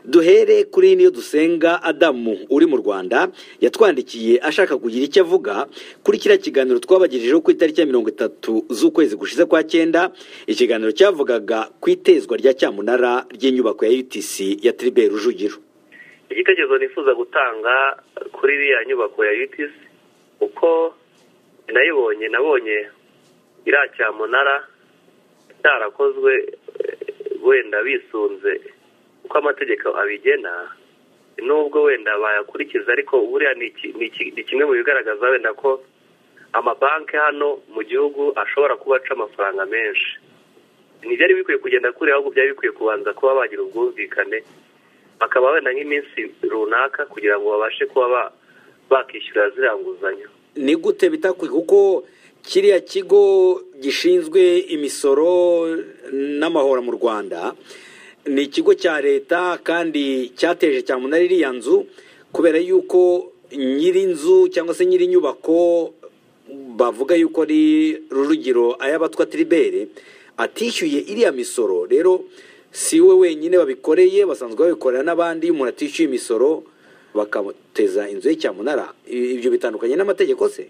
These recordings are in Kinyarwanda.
duhere kuri niyo dusenga Adamu uri mu Rwanda yatwandikiye ashaka kugira icyo avuga kuri kiriya kiganiro twabagejejeho ku itariki ya 30 z'ukwezi gushize kwa 9. Ikiganiro cyavugaga ku itezwa rya cyamunara ry'inyubako ya UTC ya Tribert Rujugiro. Igitekerezo nifuza gutanga kuri iriya nyubako ya UTC uko nabonye iriya cyamunara cyarakozwe wenda bisunze uko amategeko abigena, nubwo wenda bayakurikiza, ariko buriya ni kimwe mu bigaragaza wenda ko amabanki hano mu gihugu ashobora kuba aca amafaranga menshi. Ntibyari bikwiye kugenda kuri, ahubwo byari bikwiye kubanza kuba bagira ubwumvikane, bakaba wenda nk'iminsi runaka kugira ngo babashe kuba bakishyura ziriya nguzanyo. Ni gute bitakwiye? Kuko kiriya kigo gishinzwe imisoro n'amahoro mu Rwanda ni ikigo cya leta kandi cyateje cyamunara iriya nzu kubera yuko nyiri inzu cyangwa se nyiri nyubako bavuga yuko ari Rujugiro ayabatwa Tribert atishyuye iriya misoro. Rero si we wenyine babikoreye, basanzwe babikorera n'abandi. Umuntu atishyuye imisoro bakamuteza inzu y'icyamunara, ibyo bitandukanye n'amategeko se?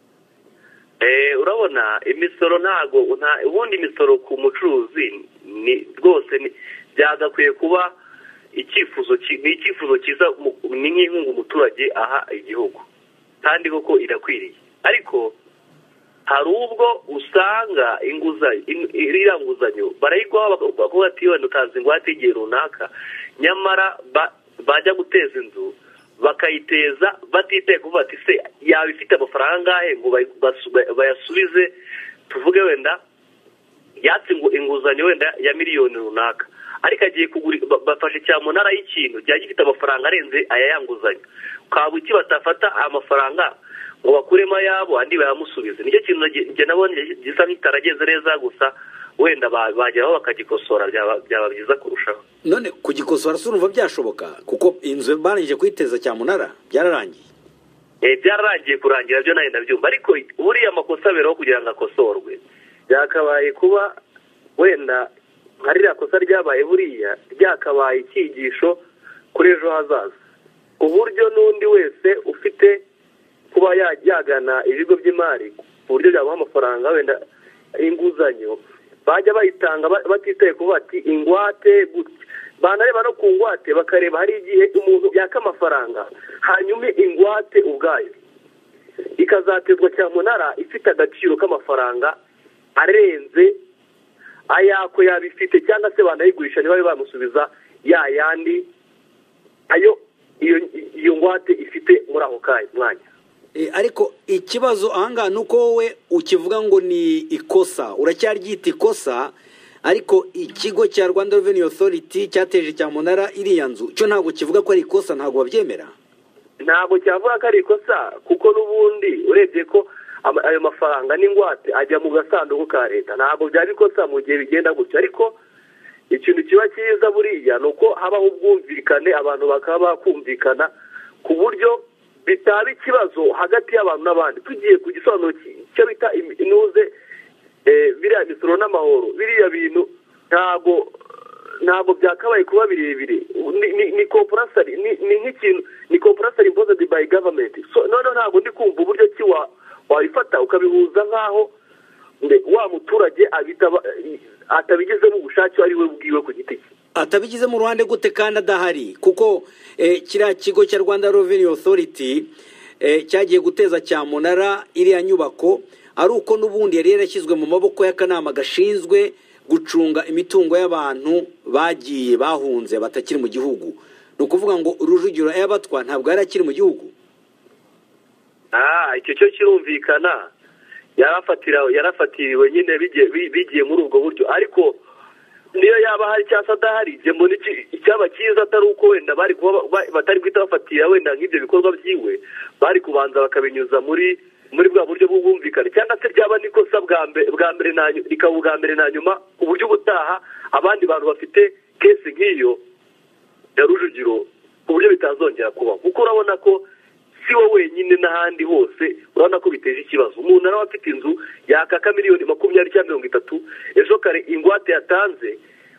Urabona imisoro ubundi imisoro ku mucuruzi ni rwose byagakwiye kuba icyifuzo cyiza, ni nk'inkunga umuturage aha igihugu kandi koko irakwiriye. Ariko hari ubwo usanga iriya nguzanyo barayigwaho bakavuga ati wenda utanze ingwate igihe runaka, nyamara bajya guteza inzu bakayiteza batitaye kuvuga ati se yaba ifite amafaranga angahe ngo bayasubize. Tuvuge wenda yatse inguzanyo wenda ya miliyoni runaka, ariko agiye kugura bafashe cyamunara y'ikintu cyari gifite amafaranga arenze aya yanguzanyo, ukaba iki batafata amafaranga ngo bakuremo ayabo andi bayamusubize. Nicyo kintu njye nabonye gisa nk'itarageze neza, gusa wenda bageraho bakagikosora byaba byiza kurushaho. None kugikosora se urumva byashoboka? Kuko inzu barangije kuyiteza cyamunara byararangiye. Byararangiye kurangira byo nayo ndabyumva, ariko buriya amakosa aberaho kugira ngo akosorwe. Byakabaye kuba wenda hari iriya kosa ryabaye buriya ryakabaye icyigisho kuri ejo hazaza, ku buryo n'undi wese ufite kuba yagana ibigo by'imari ku buryo byabaha amafaranga wenda inguzanyo bajya bayitanga batitaye kuba ati ingwate gutya. Banareba no ku ngwate bakareba hari igihe umuntu yaka amafaranga hanyuma ingwate ubwayo ikazatezwa cyamunara ifite agaciro k'amafaranga arenze ayako yabifite, cyangwa se banayigurisha niba bamusubiza ya yandi ayo iyo ngwate ifite muri ako mwanya. Ariko ikibazo ahangaha ni uko wowe ukivuga ngo ni ikosa, uracyaryita ikosa, ariko ikigo cya Rwanda Revenue Authority cyateje cyamunara iriya nzu cyo ntabwo kivuga ko ari ikosa, ntabwo babyemera. Ntabwo cyavuga ko ari ikosa, kuko n'ubundi urebye ko ayo mafaranga n'ingwate ajya mu gasanduku ka leta, ntabwo byaba ikosa mu gihe bigenda gutyo. Ariko ikintu kiba cyiza buriya ni uko habaho ubwumvikane, abantu bakaba bakumvikana ku buryo bitaba ikibazo hagati y'abantu n'abandi. Tugiye ku gisobanuro cyo bita inuze biriya misoro n'amahoro, biriya bintu ntabwo byakabaye kuba birebire. Ni compulsory, ni nk'ikintu ni compulsory imposed by government. So none ntabwo ndi kumva uburyo ki wabifata ukabihuza nk'aho wa muturage atabigizemo ubushake ari we bwiwe ku giti cye. Atabigizemo uruhande gute kandi adahari? Kuko kiriya kigo cya Rwanda Revenue Authority cyagiye guteza cyamunara iriya nyubako ari uko n'ubundi yari yarashyizwe mu maboko y'akanama gashinzwe gucunga imitungo y'abantu bagiye bahunze batakiri mu gihugu. Ni ukuvuga ngo Rujugiro ayabatwa ntabwo yari akiri mu gihugu. Icyo cyo kirumvikana, yarafatiriwe nyine bigiye muri ubwo buryo. Ariko niyo yaba hari cyangwa adahari, mbona icyaba cyiza atari uko wenda batari guhita bafatira wenda nk'ibyo bikorwa byiwe, bari kubanza bakabinyuza muri bwa buryo bw'ubwumvikane, cyangwa se ryaba n'ikosa rikaba ubwa mbere na nyuma, ku buryo ubutaha abandi bantu bafite kesi nk'iyo ya Rujugiro ku buryo bitazongera kubaho. Kuko urabona ko si wowe wenyine, n'ahandi hose urabona ko biteje ikibazo. Umuntu nawe afite inzu yakaka miliyoni 20 cyangwa 30, ejo kare ingwate yatanze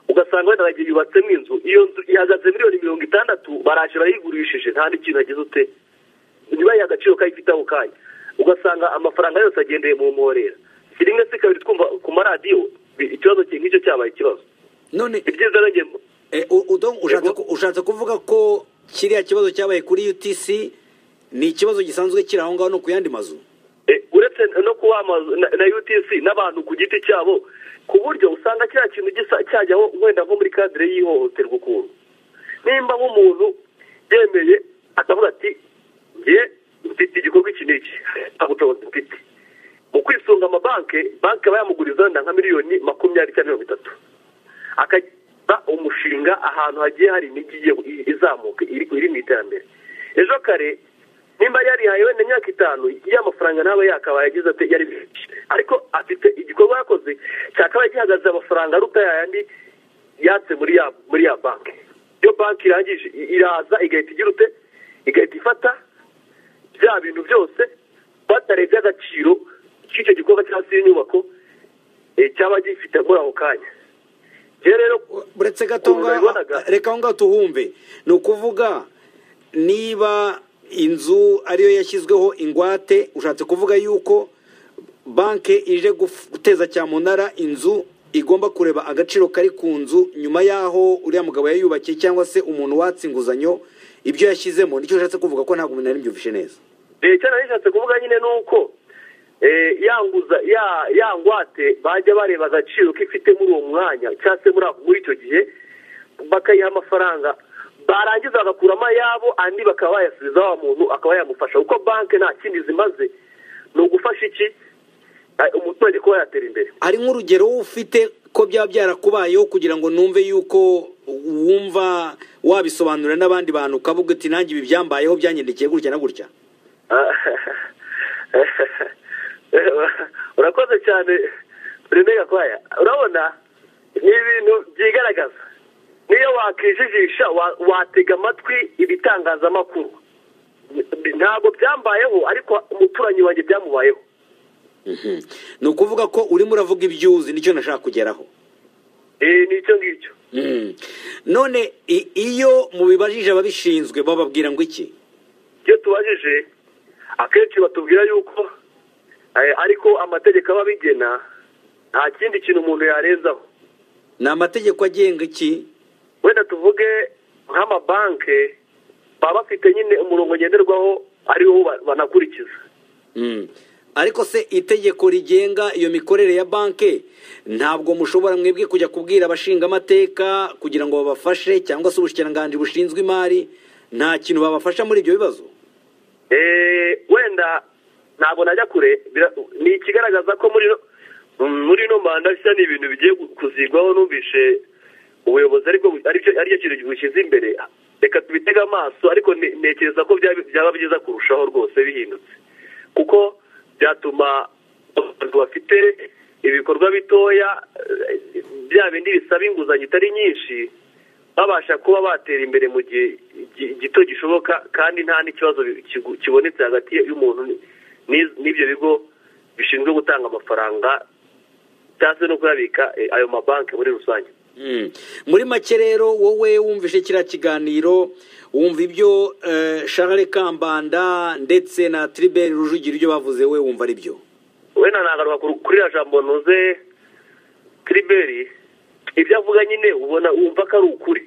ugasanga wenda bagiye yubatsemo inzu, iyo nzu ihagaze miliyoni 60, baraje barayigurishije nta n'ikintu agize ute ntibaye agaciro kayifite ako kanya, ugasanga amafaranga yose agendeye mu mporera. Si rimwe si kabiri twumva ku maradiyo ikibazo nk'icyo cyabaye ikibazo. None ibyiza rengemo ushatse kuvuga ko kiriya kibazo cyabaye kuri UTC ni ikibazo gisanzwe kiri aho ngaho no ku yandi mazu? Uretse no kuba amazu na UTC n'abantu ku giti cyabo, ku buryo usanga kiriya kintu cyajyaho wenda nko muri kadire y'ihohoterwa ukuntu. Nimba nk'umuntu yemeye akavuga ati ngiye mfite igikorwa iki n'iki, ubushobozi mfite mu kwisunga amabanki, banki aba yamuguriza wenda nka miliyoni 20 cyangwa 30, akagira umushinga ahantu hagiye hari imijyi izamuka iri mu iterambere. Ejo kare nimba yarihaye wenda imyaka 5 y'amafaranga nawe yakabaye yagize ati yari ariko afite igikorwa yakoze cyakabaye gihagaze amafaranga aruta yandi yatse muri ya banki. Iyo banki irangije iraza igahita igira ute, igahita ifata bya bintu byose batarebye agaciro k'icyo gikorwa cyangwa se inyubako cyaba gifite muri ako kanya. Rero buretse gatonga reka aho ngaho tuhumve, ni ukuvuga niba inzu ariyo yashyizweho ingwate, ushatse kuvuga yuko banki ije guteza cyamunara inzu igomba kureba agaciro kari ku nzu nyuma yaho uriya mugabo yayubakiye cyangwa se umuntu watse inguzanyo ibyo yashyizemo. Nicyo ushatse kuvuga ko ntabwo umuntu arimbyumvishe neza? Cyane nishatse kuvuga nyine nuko yangwate bajya bareba agaciro k'ifite muri uwo mwanya cyangwa se muri icyo gihe, bakayiha amafaranga, barangiza bagakuramo ayabo andi bakaba bayasubiza wa muntu akaba yamufasha, kuko banki nta kindi zimaze ni ugufasha iki umuturage kuba yatera imbere. Hari nk'urugero ufite ko byaba byarakubayeho kugira ngo numve yuko wumva wabisobanurira n'abandi bantu ukavuga uti nanjye ibi byambayeho byangendekeye gutya na gutya? Urakoze cyane Rene Gakwaya. Urabona ni ibintu byigaragaza, niyo wakijijisha watega amatwi ibitangazamakuru. Ntabwo byambayeho ariko umuturanyi wanjye byamubayeho. Ni ukuvuga ko urimo uravuga ibyuzi, nicyo nashaka kugeraho. Nicyo ngicyo. None iyo mubibajije ababishinzwe bababwira ngo iki? Iyo tubajije akenshi batubwira yuko ariko amategeko aba abigena, nta kindi kintu umuntu yarenzaho. Ni amategeko agenga iki? Wenda tuvuge nk'amabanki baba bafite nyine umurongo ngenderwaho ariwo banakurikiza. Ariko se itegeko rigenga iyo mikorere ya banki ntabwo mushobora mwebwe kujya kubwira abashinga amateka kugira ngo babafashe, cyangwa se ubushikiranganji bushinzwe imari nta kintu babafasha muri ibyo bibazo? Wenda ntabwo najya kure, ni ikigaragaza ko muri no manda bisa ni ibintu bigiye kuzigwaho. Numvishe ubuyobozi aricyo kintu gushyize imbere, reka tubitega amaso, ariko ntekereza ko byaba byiza kurushaho rwose bihindutse, kuko byatuma abantu bafite ibikorwa bitoya bya bindi bisaba inguzanyo itari nyinshi babasha kuba batera imbere mu gihe gito gishoboka, kandi nta n'ikibazo kibonetse hagati y'umuntu n'ibyo bigo bishinzwe gutanga amafaranga cyangwa se no kuyabika ayo mabanki muri rusange. Muri make rero wowe wumvishe kiriya kiganiro, wumva ibyo Charles Kambanda ndetse na Tribert Rujugira ibyo bavuze, we wumva ari byo? Wenda nagaruka kuri ya jambo noze Tribert, ibyo avuga nyine ubona wumva ko ari ukuri,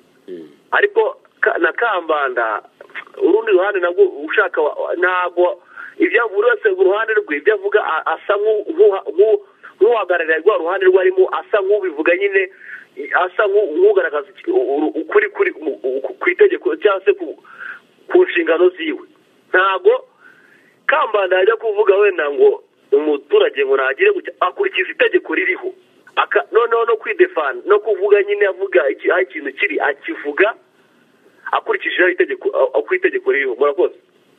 ariko na Kambanda urundi ruhande nabwo ushaka ntabwo ibyo buri wese uruhande rwe ibyo avuga asa nk'uhagararira rwa ruhande rwe arimo, asa nk'ubivuga nyine, asa nk'ugaragaza ukuri ku itegeko cyangwa se ku nshingano ziwe. Ntabwo Kambanda yajya kuvuga wenda ngo umuturage ngo nagire akurikiza itegeko ririho, noneho no kwidefana no kuvuga nyine avuga aho ikintu kiri akivuga akurikije itegeko ririho. Murakoze.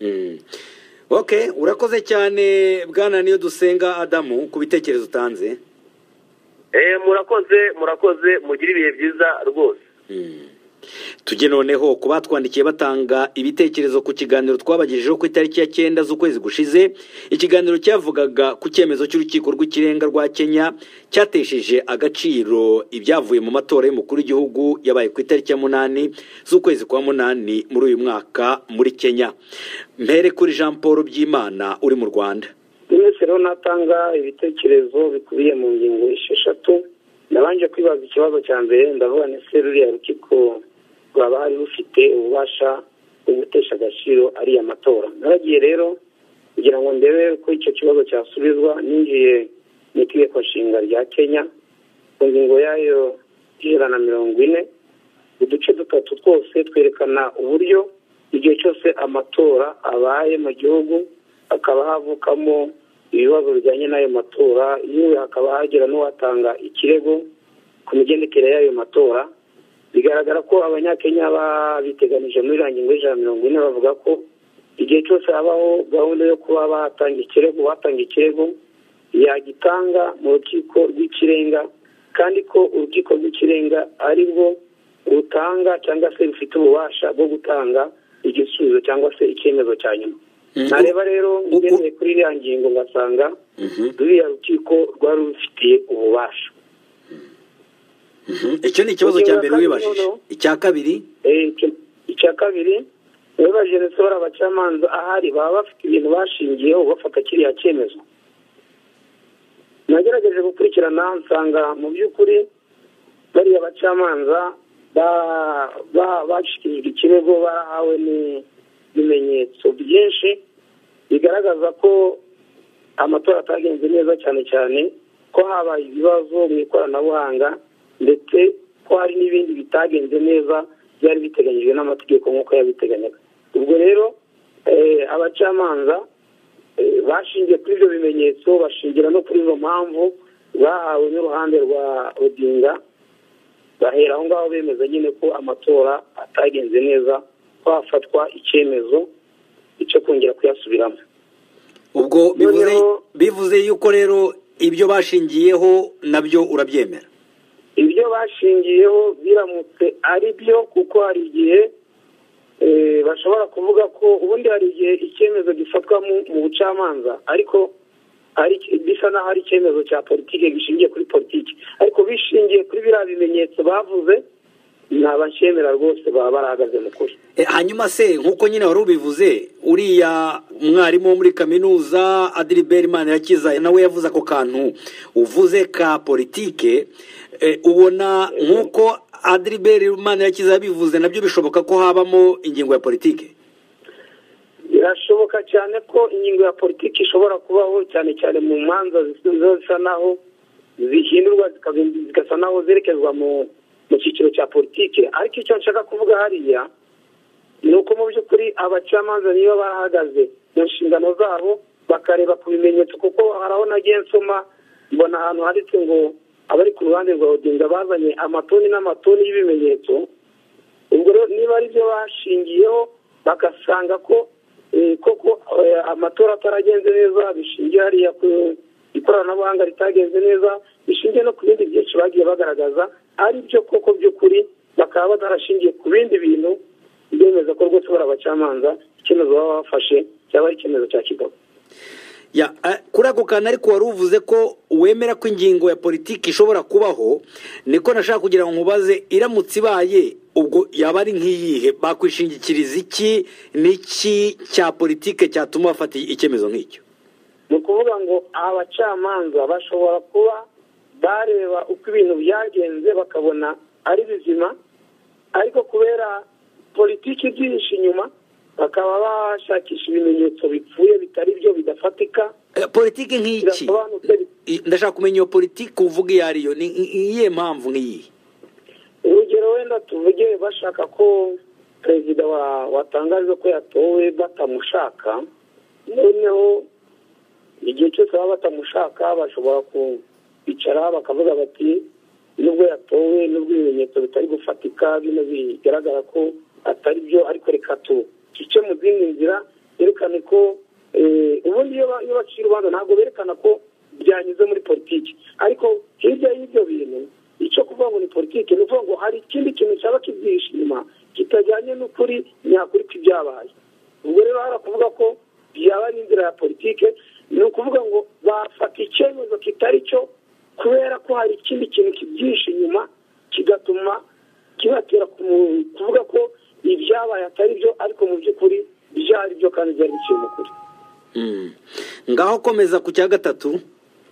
Okay, urakoze cyane Bwana Niyodusenga Adamu ku bitekerezo utanze. Murakoze mugire ibihe byiza rwose. tujye noneho ku batwandikiye batanga ibitekerezo ku kiganiro twabagejejeho ku itariki ya 9 z'ukwezi gushize. Ikiganiro cyavugaga ku cyemezo cy'urukiko rw'ikirenga rwa Kenya cyatesheje agaciro ibyavuye mu matora y'umukuru w'igihugu yabaye ku itariki ya 8 z'ukwezi kwa 8 muri uyu mwaka muri Kenya. Mpere kuri Jean Paul Byimana uri mu Rwanda. Minisitiri natanga ibitekerezo bikubiye mu ngingo 6. Nabanje kwibaza ikibazo cya mbere, ndavuga ni ruriya rukiko rwaba hari rufite ububasha bwo gutesha agaciro ariya matora. Naragiye rero kugira ngo ndebe ko icyo kibazo cyasubizwa, ninjiye mu itegeko nshinga rya Kenya ku ngingo yayo 140, uduce dutatu twose twerekana uburyo igihe cyose amatora abaye mu gihugu akaba havukamo ibibazo bijyanye n'ayo matora, yewe hakaba hagira n'uwatanga ikirego ku migendekere y'ayo matora. Bigaragara ko abanyakenya babiteganije muri ngingo 140 bavuga ko igihe cyose habaho gahunda yo kuba batanga ikirego yagitanga mu rukiko rw'ikirenga, kandi ko urukiko rw'ikirenga ari rwo rutanga cyangwa se rufite ububasha bwo gutanga igisubizo cyangwa se icyemezo cya nyuma. Nareba rero ngendeye kuri iriya ngingo ngasanga ruriya rukiko rwari rufitiye ububasha. Icyo ni ikibazo cya mbere wibajije. Icya kabiri wibaje resora abacamanza ahari baba bafite ibintu bashingiyeho bafata kiriya cyemezo. Nagerageje gukurikirana nsanga mu by'ukuri bari abacamanza bashyikirijwe ikirego barahawe n'ibimenyetso byinshi bigaragaza ko amatora atagenze neza, cyane cyane ko habaye ibibazo mu ikoranabuhanga ndetse ko hari n'ibindi bitagenze neza byari biteganyijwe n'amategeko nk'uko yabiteganyaga. Ubwo rero abacamanza bashingiye kuri ibyo bimenyetso, bashingira no kuri izo mpamvu bahawe n'uruhande rwa Odinga, bahera aho ngaho bemeza nyine ko amatora atagenze neza, ko hafatwa icyemezo cyo kongera kuyasubiramo. Ubwo bivuze yuko rero ibyo bashingiyeho nabyo urabyemera? Ibyo bashingiyeho biramutse ari byo, kuko hari igihe bashobora kuvuga ko ubundi hari igihe icyemezo gifatwa mu bucamanza ariko bisa naho ari icyemezo cya politiki gishingiye kuri politiki, ariko bishingiye kuri biriya bimenyetso bavuze ntabashemera rwose, baba barahagaze mu kuri. Hanyuma se nk'uko nyine wari ubivuze, uriya mwarimu wo muri kaminuza Adilbert Manirakiza nawe yavuze ako kantu uvuze ka politike, ubona nk'uko Adilbert Manirakiza yabivuze nabyo bishoboka ko habamo ingingo ya politike? Birashoboka cyane ko ingingo ya politiki ishobora kubaho, cyane cyane mu manza zisa naho zihindurwa zigasa naho zerekezwa mu cyiciro cya politiki. Ariko icyo nshaka kuvuga hariya ni uko mu by'ukuri abacamanza niba barahagaze mu nshingano zabo bakareba ku bimenyetso, kuko hari aho nagiye nsoma mbona ahantu handitse ngo abari ku ruhande rwa Odinga bazanye amatoni n'amatoni y'ibimenyetso. Ubwo rero niba ari byo bashingiyeho bagasanga ko koko amatora ataragenze neza, bishingiye hariya ku ikoranabuhanga ritagenze neza, bishingiye no ku bindi byinshi bagiye bagaragaza, ari byo koko by'ukuri bakaba batarashingiye ku bindi bintu, bemeza ko rwose bari abacamanza icyemezo baba bafashe cyaba ari icyemezo cya kigabo. Kuri ako kantu ariko wari uvuze ko wemera ko ingingo ya politiki ishobora kubaho, niko nashaka kugira ngo nkubaze, iramutse ibaye ubwo yaba ari nk'iyihe? Bakwishingikiriza iki n'iki cya politiki cyatuma bafata icyemezo nk'icyo? Ni ukuvuga ngo abacamanza bashobora kuba bareba uko ibintu byagenze bakabona ari bizima, ariko kubera politiki ibyihishe inyuma bakaba bashakisha ibimenyetso bipfuye bitari byo bidafatika. Politiki nk'iki? Ndashaka kumenya iyo politiki uvuga iyo ariyo, ni iyihe mpamvu nk'iyi? Urugero wenda tuvuge bashaka ko perezida watangaje ko yatowe batamushaka, noneho igihe cyose baba batamushaka bashobora kwicara bakavuga bati nubwo yatowe, nubwo ibimenyetso bitari gufatika, bino bigaragara ko atari byo, ariko reka tuce mu zindi nzira yerekane ko ubundi iyo bacira urubanza ntabwo berekana ko byanyuze muri politiki, ariko hirya y'ibyo bintu icyo kuvuga ngo ni politiki ni ukuvuga ngo hari ikindi kintu cyaba kibyihishe inyuma kitajyanye n'ukuri nyakuri kw'ibyabaye. ubwo rero harakuvuga ko byaba ari inzira ya politike, ni ukuvuga ngo bafata icyemezo kitari cyo kubera ko hari ikindi kintu kibyihishe inyuma kigatuma kibatera kuvuga ko ibyabaye atari byo, ariko mu by'ukuri byari byo kandi byari biciye mu kuri. Ngaho komeza ku cya gatatu.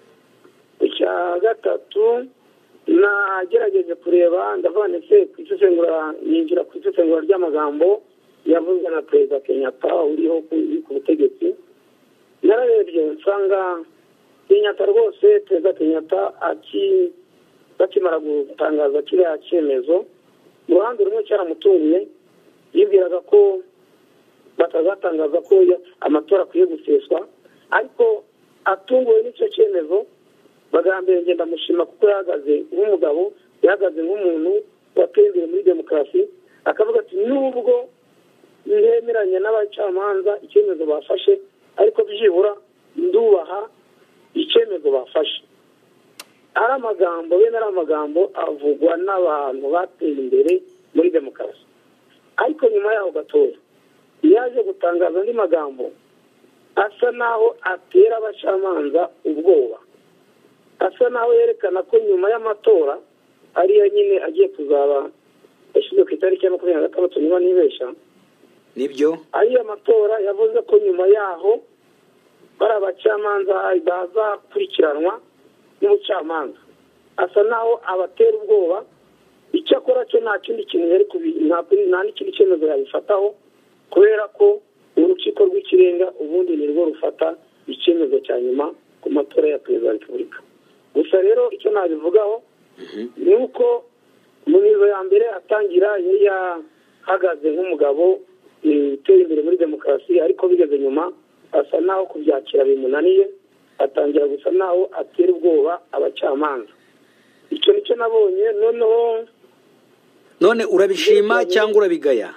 Icya gatatu nagerageje kureba ndavana se ku isesengura, yinjira ku isesengura ry'amagambo yavuzwe na Perezida Kenyatta uriho ku butegetsi. Nararebye nsanga Kenyatta rwose, Perezida Kenyatta bakimara gutangaza kiriya cyemezo, mu ruhande rumwe cyaramutunguye, yibwiraga ko batazatangaza ko amatora akwiye guseswa, ariko atunguwe n'icyo cyemezo bagambiriye ngenda mushima kuko yahagaze nk'umugabo, yahagaze nk'umuntu wateye imbere muri demokarasi, akavuga ati nubwo ntemeranya n'abacamanza icyemezo bafashe, ariko byibura ndubaha icyemezo bafashe. ari amagambo bene ari amagambo avugwa n'abantu bateye imbere muri demokarasi, ariko nyuma yaho gatoya yaje gutangaza andi magambo asa naho atera abacamanza ubwoba, asa naho yerekana ko nyuma y'amatora ariyo nyine agiye kuzaba yashyize ku itariki ya 26 niba nibesha, nibyo ariyo matora yavuze ko nyuma yaho bari abacamanza bazakurikiranwa n'ubucamanza, asa naho abatera ubwoba. Icyakora cyo nta kindi kintu yari nta n'ikindi cyemezo yabifataho, kubera ko urukiko rw'ikirenga ubundi ni rwo rufata icyemezo cya nyuma ku matora ya perezida wa repubulika. Gusa rero icyo nabivugaho ni uko mu mizo ya mbere atangira yari yahagaze nk'umugabo uteye imbere muri demokarasi, ariko bigeze nyuma asa naho kubyakira bimunaniye, atangira gusa naho atera ubwoba abacamanza. Icyo nicyo nabonye. none urabishima cyangwa urabigaya?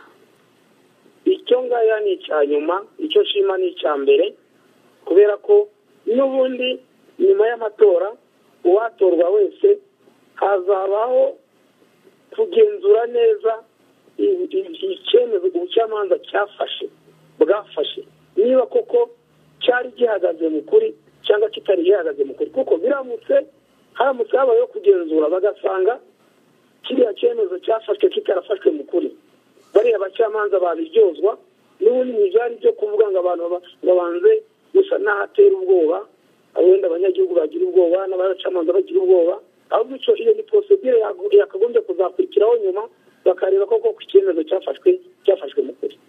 Icyo ngaya ni icya nyuma, icyo shima ni icya mbere, kubera ko n'ubundi nyuma y'amatora uwatorwa wese hazabaho kugenzura neza icyemezo ubucamanza bwafashe niba koko cyari gihagaze mu kuri cyangwa kitari gihagaze mu kuri, kuko haramutse habayeho kugenzura bagasanga kiriya cyemezo cyafashwe kitarafashwe mu kuri, bariya abacamanza babiryozwa. n'ubundi ntibyari byo kuvuga ngo abantu babanze gusa n'ahatera ubwoba, wenda abanyagihugu bagira ubwoba n'abacamanza bagira ubwoba, ahubwo iyo ni procedure yakagombye kuzakurikiraho nyuma bakareba koko ku cyemezo cyafashwe mu kuri.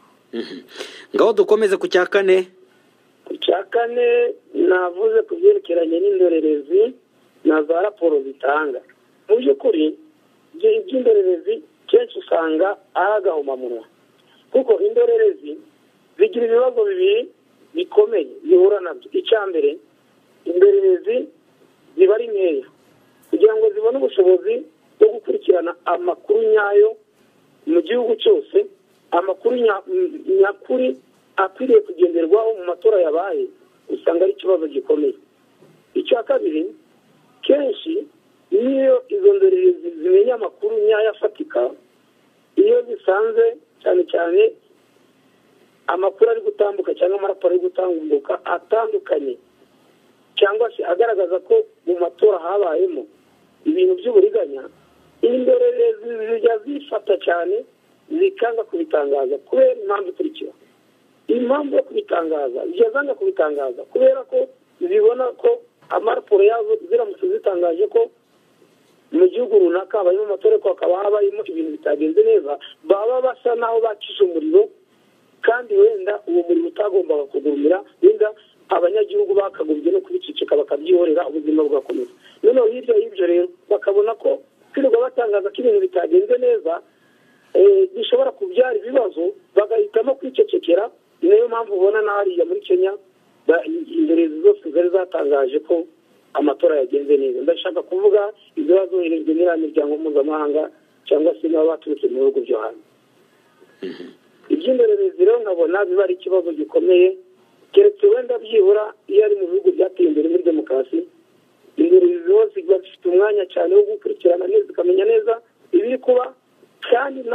Ngaho dukomeze ku cya kane. Ku cya kane navuze ku byerekeranye n'indorerezi na za raporo zitanga. Mu by'ukuri iby'indorerezi kenshi usanga ari agahomamunwa, kuko indorerezi zigira ibibazo bibiri bikomeye zihura nabyo. Icya mbere, indorerezi ziba ari nkeya kugira ngo zibone ubushobozi bwo gukurikirana amakuru nyayo mu gihugu cyose, amakuru nyakuri akwiriye kugenderwaho mu matora yabaye, usanga ari ikibazo gikomeye. Icya kabiri, kenshi niyo izo ndorerezi zimenya amakuru nyayo afatika, iyo zisanze cyane cyane amakuru ari gutambuka cyangwa amaraporo ari gutambuka atandukanye, cyangwa se agaragaza ko mu matora habayemo ibintu by'uburiganya, indorerezi zijya zifata cyane zikanga kubitangaza kubera impamvu ikurikira. Impamvu yo kubitangaza zijya zanga kubitangaza kubera ko zibona ko amaraporo yazo ziramutse zitangaje ko mu gihugu runaka habayemo amatora ko hakaba habayemo ibintu bitagenze neza, baba basa naho bakije umuriro, kandi wenda uwo muriro utagombaga kugurumira, wenda abanyagihugu bakagombye no kubicicika bakabyihorera, ubuzima bugakomeza. Noneho hirya y'ibyo rero bakabona ko kwirirwa batangaza ko ibintu bitagenze neza bishobora kubyara ibibazo, bagahitamo kwicecekera. Niyo mpamvu ubona n'ahariya muri Kenya indorerezi zose zari zatangaje ko amatora yagenze neza. Ndashaka kuvuga ibyo bazoherejwe n'iriya miryango mpuzamahanga cyangwa se n'aba baturutse mu bihugu byo hanze. Iby'indorerezi rero nkabona biba ari ikibazo gikomeye, keretse wenda byibura iyo ari mu bihugu byateye imbere muri demokarasi, indorerezi zose ziba zifite umwanya cyane wo gukurikirana neza zikamenya neza ibiri kuba, kandi naho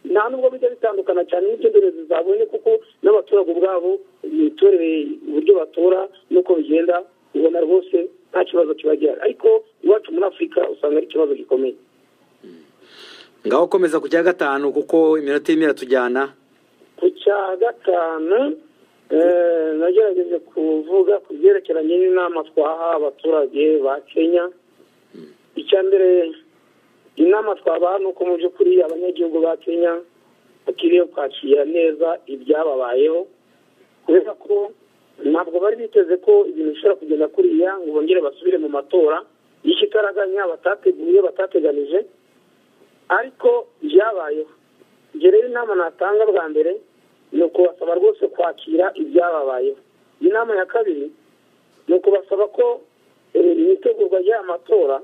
nta nubwo bijya bitandukana cyane n'ibyo ndorerezi zabonye, kuko n'abaturage ubwabo imitorere uburyo batora n'uko bigenda ubona rwose nta kibazo kiba gihari, ariko iwacu muri Afurika usanga ari ikibazo gikomeye. Ngaho komeza ku cya gatanu kuko iminota irimo iratujyana. Ku cya gatanu nagerageje kuvuga ku byerekeranye n'inama twaha abaturage ba Kenya. Icya mbere inama twabaha ni uko mu by'ukuri abanyagihugu ba Kenya bakwiriye kwakira neza ibyababayeho, kubera ko ntabwo bari biteze ko ibintu bishobora kugenda kuriya ngo bongere basubire mu matora y'ikitaraganya batateguye batateganije, ariko byabayeho. Njye rero inama natanga bwa mbere ni ukubasaba rwose kwakira ibyababayeho. Inama ya kabiri ni ukubasaba ko imitegurwa y'aya matora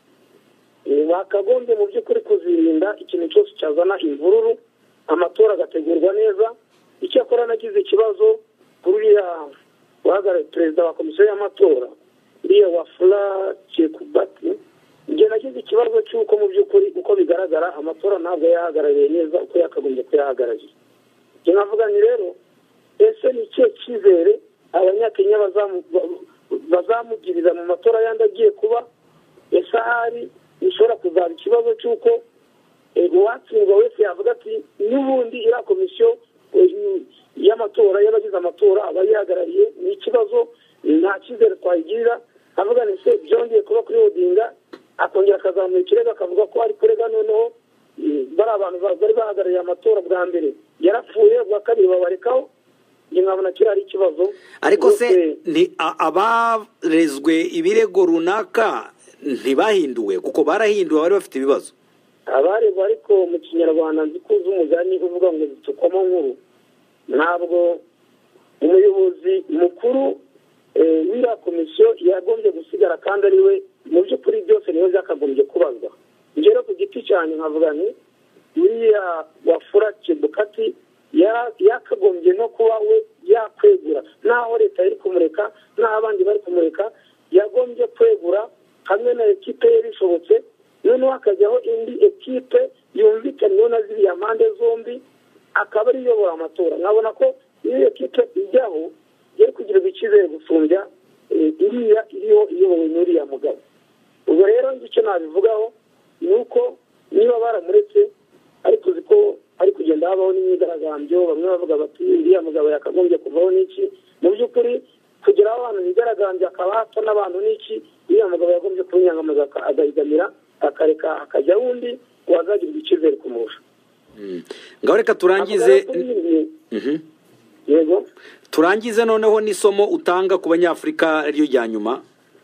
bakagombye mu by'ukuri kuzirinda ikintu cyose cyazana imvururu, amatora agategurwa neza. Icyakora nagize ikibazo kuri uriya uhagarariye perezida wa komisiyo y'amatora, uriya Wafula Chebukati, njye nagize ikibazo cy'uko mu by'ukuri uko bigaragara amatora ntabwo yahagarariye neza uko yakagombye kuyahagararira. Njye navuga ni rero ese ni ikihe cyizere abanyakenya bazamugirira mu matora yandi agiye kuba? Ese ahari bishobora kuzaba ikibazo cy'uko uwatsindwa wese yavuga ati n'ubundi iriya komisiyo y'amatora y'abagize amatora aba yihagarariye, ni ikibazo nta cyizere twayigirira. avuga ni se byongeye kuba kuri Odinga, akongera akazamura ikirego akavuga ko ari kurega noneho bari abantu bari bahagarariye amatora bwa mbere yarapfuye, bwa kabiri babarekaho. Njye nkabona kiri ari ikibazo. Ariko se ni abarezwe ibirego runaka ntibahinduwe? Kuko barahinduwe bari bafite ibibazo. Abaregwa ariko mu Kinyarwanda nzi ko uzi umugani uvuga ngo zitukwamo nkuru. Ntabwo umuyobozi mukuru w'iriya komisiyo yagombye gusigara kandi ari we mu by'ukuri byose niwe byakagombye kubazwa. Njyewe ku giti cyane nkavuga ni uriya Wafula Chebukati yakagombye no kuba we yakwegura, naho leta iri kumureka naho abandi bari kumureka, yagombye kwegura hamwe na ekipe ye bishobotse, noneho hakajyaho indi ekipe yumvikanyweho na ziriya mpande zombi akaba ari iyobora amatora. Nkabona ko iyo ekipe ijyaho yari kugirirwa icyizere gusumbya iriya iriho iyobowe n'uriya mugabo. Ubwo rero icyo nabivugaho ni uko niba baramuretse ariko uzi ko ari kugenda habaho n'imyigaragambyo, bamwe bavuga bati uriya mugabo yakagombye kuvaho n'iki. Mu by'ukuri kugeraho abantu bigaragambye akaba hapfa n'abantu n'iki, uriya mugabo yagombye kubinyangamaza agahigamira akareka akajya wundi wazagirirwa icyizere kumurusha. Ngaho reka turangize. Yego, turangize noneho n'isomo utanga ku banyafurika ryo rya nyuma.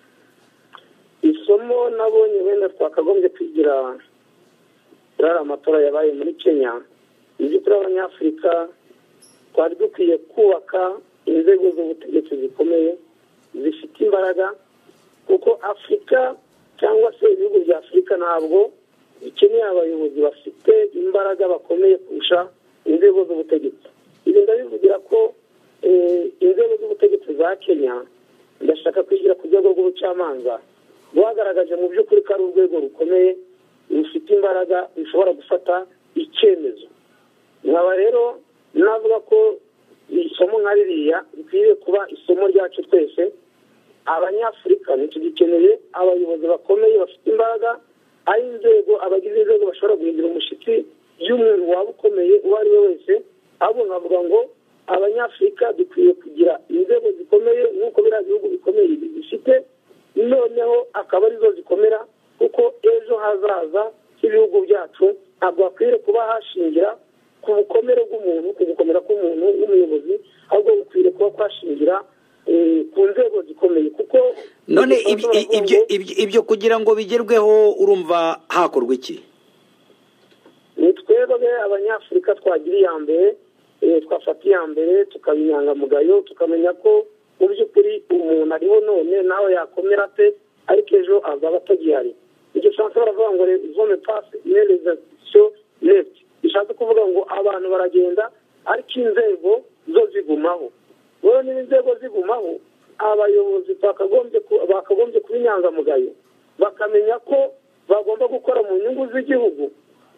Isomo nabonye wenda twakagombye kwigira kuri amatora yabaye muri Kenya, ibyo kuri abanyafurika twari dukwiye kubaka inzego z'ubutegetsi zikomeye zifite imbaraga, kuko Afurika cyangwa se ibihugu bya Afurika ntabwo bikeneye abayobozi bafite imbaraga bakomeye kurusha inzego z'ubutegetsi. Ibi ndabivugira ko inzego z'ubutegetsi za Kenya ndashaka kwigira ku rwego rw'ubucamanza rwagaragaje mu by'ukuri ko ari urwego rukomeye rufite imbaraga bishobora gufata icyemezo. Nkaba rero navuga ko isomo nka ririya rikwiriye kuba isomo ryacu twese abanyafurika. Ntitugikeneye abayobozi bakomeye bafite imbaraga, ari inzego abagize inzego bashobora guhindura umushyitsi y'umuntu waba ukomeye uwo ari we wese. Ahubwo nkavuga ngo abanyafurika dukwiye kugira inzego zikomeye nk'uko biriya bihugu bikomeye bifite, noneho akaba arizo zikomera, kuko ejo hazaza h'ibihugu byacu ntabwo hakwiriye kuba hashingira ku bukomere bw'umuntu, ku gukomera k'umuntu w'umuyobozi, ahubwo bukwiriye kuba kwashingira ku nzego zikomeye. Kuko none ibyo kugira ngo bigerweho urumva hakorwa iki? ni twebwe abanyafurika twagira iya mbere, twafata iya mbere tukaba inyangamugayo, tukamenya ko mu by'ukuri umuntu ariho none nawe yakomera ate, ariko ejo azaba atagihari. Icyo ushaka baravuga ngo zone pasi nerezasiyo lefti, bishatse kuvuga ngo abantu baragenda ariko inzego zo zigumaho. Rero niba inzego zigumaho, abayobozi bakagombye kuba inyangamugayo, bakamenya ko bagomba gukora mu nyungu z'igihugu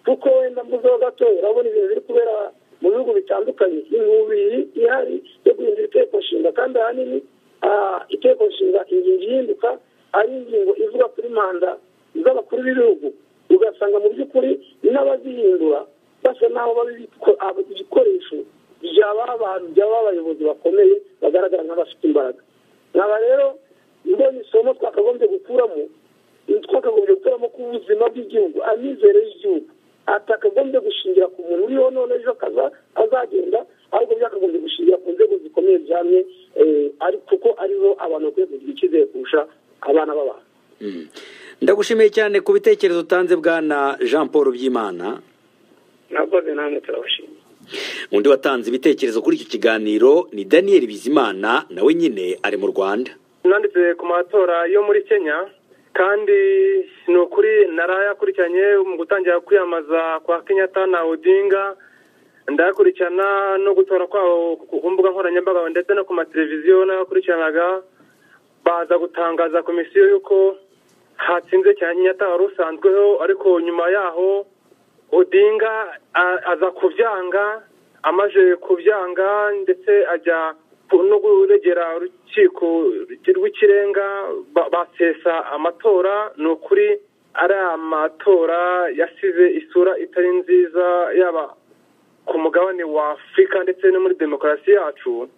kuko wenda mbuzeho gato urabona ibintu biri kubera mu bihugu bitandukanye, inkubiri ihari yo guhindura itegeko nshinga, kandi ahanini itegeko nshinga ingingo ihinduka ari ingingo ivuga kuri manda z'abakuru b'ibihugu, ugasanga mu by'ukuri n'abazihindura basa naho baba ibikoresho byaba abayobozi bakomeye bagaragara nk'abafite imbaraga. nkaba rero mbonye isomo twakagombye gukuramo ku buzima bw'igihugu, amizero y'igihugu atakagombye gushingira ku muntu uriho none ejo azagenda, ahubwo byakagombye gushingira ku nzego zikomeye zihamye, kuko arizo abantu bakwiye kugira icyizere kurusha abana b'abantu. Ndagushimiye cyane ku bitekerezo utanze bwana Jean Paul Byimana. Nakoze namwe turabashimiye. Undi watanze ibitekerezo kuri iki kiganiro ni Daniel Bizimana, nawe nyine ari mu Rwanda. Nanditse ku matora yo muri Kenya, kandi ni ukuri narayakurikiranye mu gutangira kwiyamaza kwa Kenyatta na Odinga, ndayakurikirana no gutora kwabo ku mbuga nkoranyambaga ndetse no ku mateleviziyo n'abakurikiranaga, baza gutangaza komisiyo yuko hatsinze Kenyatta wari usanzweho, ariko nyuma yaho Odinga aza kubyanga, amaje kubyanga ndetse ajya no guregera urukiko rw'ikirenga, basesa amatora. Ni ukuri ari amatora yasize isura itari nziza, yaba ku mugabane wa Afurika ndetse no muri demokarasi yacu.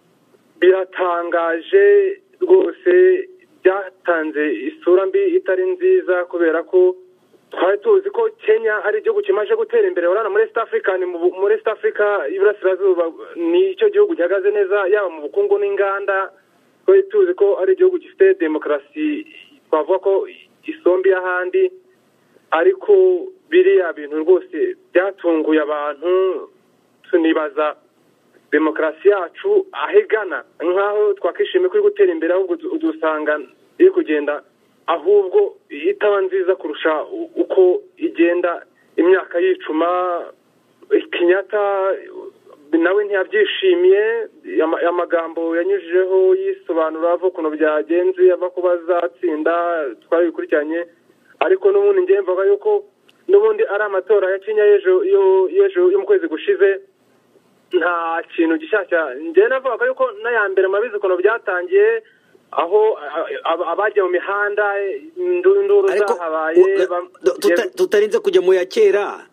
Biratangaje rwose, byatanze isura mbi itari nziza, kubera ko twari tuzi ko Kenya ari igihugu kimaze gutera imbere. Urana muri East Africa, muri East Africa y'Iburasirazuba ni icyo gihugu gihagaze neza, yaba mu bukungu n'inganda. Twari tuzi ko ari igihugu gifite demokarasi, twavuga ko isombi y'ahandi, ariko biriya bintu rwose byatunguye abantu. Tunibaza demokarasi yacu ahigana, nk'aho twakishimiye kuri gutera imbere, ahubwo udusanga iri kugenda ahubwo itaba nziza kurusha uko igenda imyaka yicuma. Kenyatta nawe ntiyabyishimiye, amagambo yanyujijeho yisobanura avuga ukuntu byagenze, ava kuba azatsinda, twabikurikiranye. Ariko n'ubundi njye mvuga yuko n'ubundi ari amatora ya Kenya y'ejo mu kwezi gushize, nta kintu gishyashya. Njye navuga yuko n'aya mbere mabizi ukuntu byatangiye, aho abajya mu mihanda, induru zahabaye. Tutarinze kujya mu ya kera,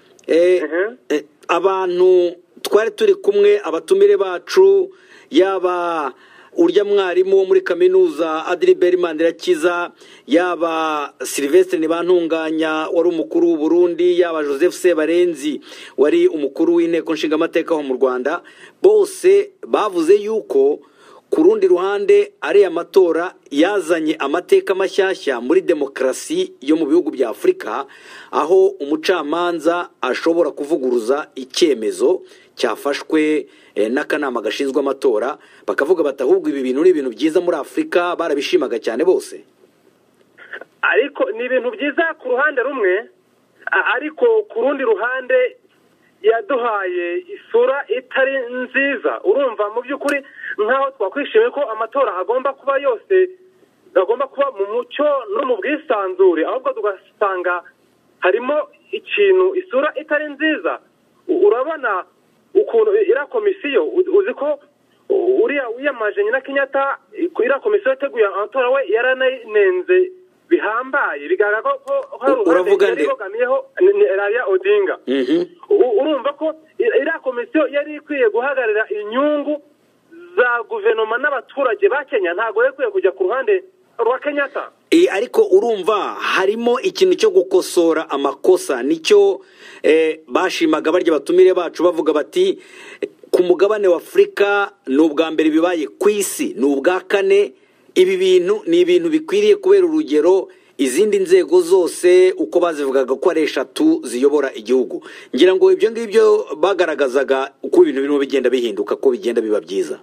abantu twari turi kumwe, abatumire bacu, yaba urya mwarimu wo muri kaminuza Adribert Mandirakiza, yaba Sylvestre Ntibantunganya wari umukuru w'u Burundi, yaba Joseph Sebarenzi wari umukuru w'inteko nshingamateka ho mu Rwanda, bose bavuze yuko ku rundi ruhande ari amatora yazanye amateka mashyashya muri demokarasi yo mu bihugu bya Afurika, aho umucamanza ashobora kuvuguruza icyemezo cyafashwe n'akanama gashinzwe amatora, bakavuga bati ahubwo ibi bintu ni ibintu byiza muri Afurika. Barabishimaga cyane bose. Ariko ni ibintu byiza ku ruhande rumwe, ariko ku rundi ruhande yaduhaye isura itari nziza. Urumva mu by'ukuri nk'aho twakwishimiye ko amatora agomba kuba yose, agomba kuba mu mucyo no mu bwisanzure, ahubwo tugasanga harimo ikintu, isura itari nziza. Urabona ukuntu iriya komisiyo, uzi ko uriya wiyamaje nyina Kenyatta, iriya komisiyo yateguye amatora we yaranenze bihambaye, bigaragara ko hari uruhande yari bogamiyeho Raila Odinga. Urumva ko iriya komisiyo yari ikwiye guhagararira inyungu za guverinoma n'abaturage ba Kenya, ntabwo yari ikwiye kujya ku ruhande rwa Kenyatta. Ariko urumva harimo ikintu cyo gukosora amakosa, nicyo bashimaga barya batumire bacu, bavuga bati ku mugabane wa Afurika ni ubwa mbere bibaye ku isi, ni ubwa kane. Ibi bintu ni ibintu bikwiriye kubera urugero izindi nzego zose uko bazivugaga ko ari 3 ziyobora igihugu. Ngira ngo ibyo ngibyo bagaragazaga uko ibintu birimo bigenda bihinduka, ko bigenda biba byiza.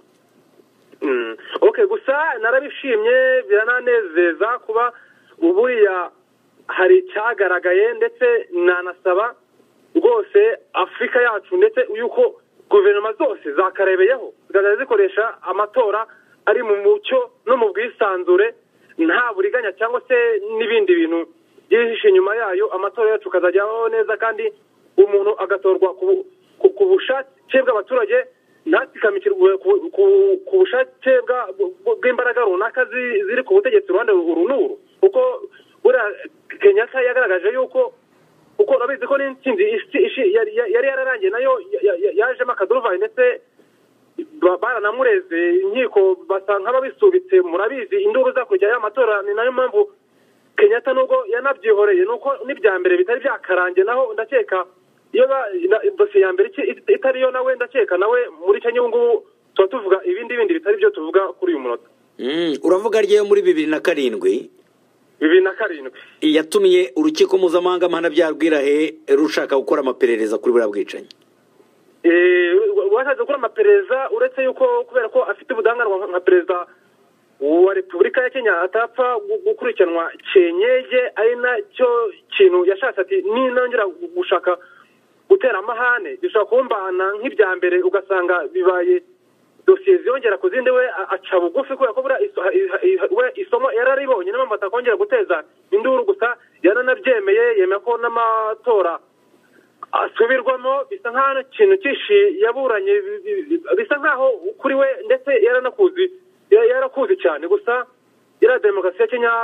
Okay, gusa narabishimye, birananezeza kuba uburiya hari cyagaragaye, ndetse nanasaba rwose Afurika yacu ndetse yuko guverinoma zose zakarebeyeho zikoresha amatora ari mu mucyo no mu bwisanzure, nta buriganya cyangwa se n'ibindi bintu byihishe nyuma yayo. Amatora yacu kazajyaho neza, kandi umuntu agatorwa ku bushake bw'abaturage ntatsikamikirwe ku bushake bw'imbaraga runaka ziri ku butegetsi uruhande uru n'uru kuko buriya Kenyatta yagaragaje yuko kuko urabizi ko n'intsinzi yari yararangiye nayo yajemo akaduruvayi ndetse baranamureze inkiko basa nk'ababisubitse murabizi induru zakurya y'amatora ni nayo mpamvu Kenyatta nubwo yanabyihoreye nuko n'ibya mbere bitari byakarangiye naho ndakeka iyo dosiye ya mbere itari yo nawe ndakeka nawe muri Kenya ubu ngubu tuba tuvuga ibindi bitari byo tuvuga kuri uyu munota uravuga ryeyo muri 2007 yatumiye urukiko mpuzamahanga mpanabyaha rw'Irahe rushaka gukora amaperereza kuri buriya bwicanyi washatse gukora amaperereza uretse yuko kubera ko afite ubudahangarwa nka perezida wa Repubulika ya Kenya atapfa gukurikiranwa cyenyege ari nacyo kintu yashatse ati ninongera gushaka gutera amahane bishobora kumbana nk'ibya mbere ugasanga bibaye dosiye ziyongera ku zindi we aca bugufi kubera ko we isomo yararibonye niyo mpamvu atakongera guteza induru gusa yaranabyemeye yemera ko n'amatora asubirwamo bisa nk'aho ikintu cyinshi yaburanye bisa nk'aho kuri we ndetse yarakuzi cyane gusa iriya demokarasi ya Kenya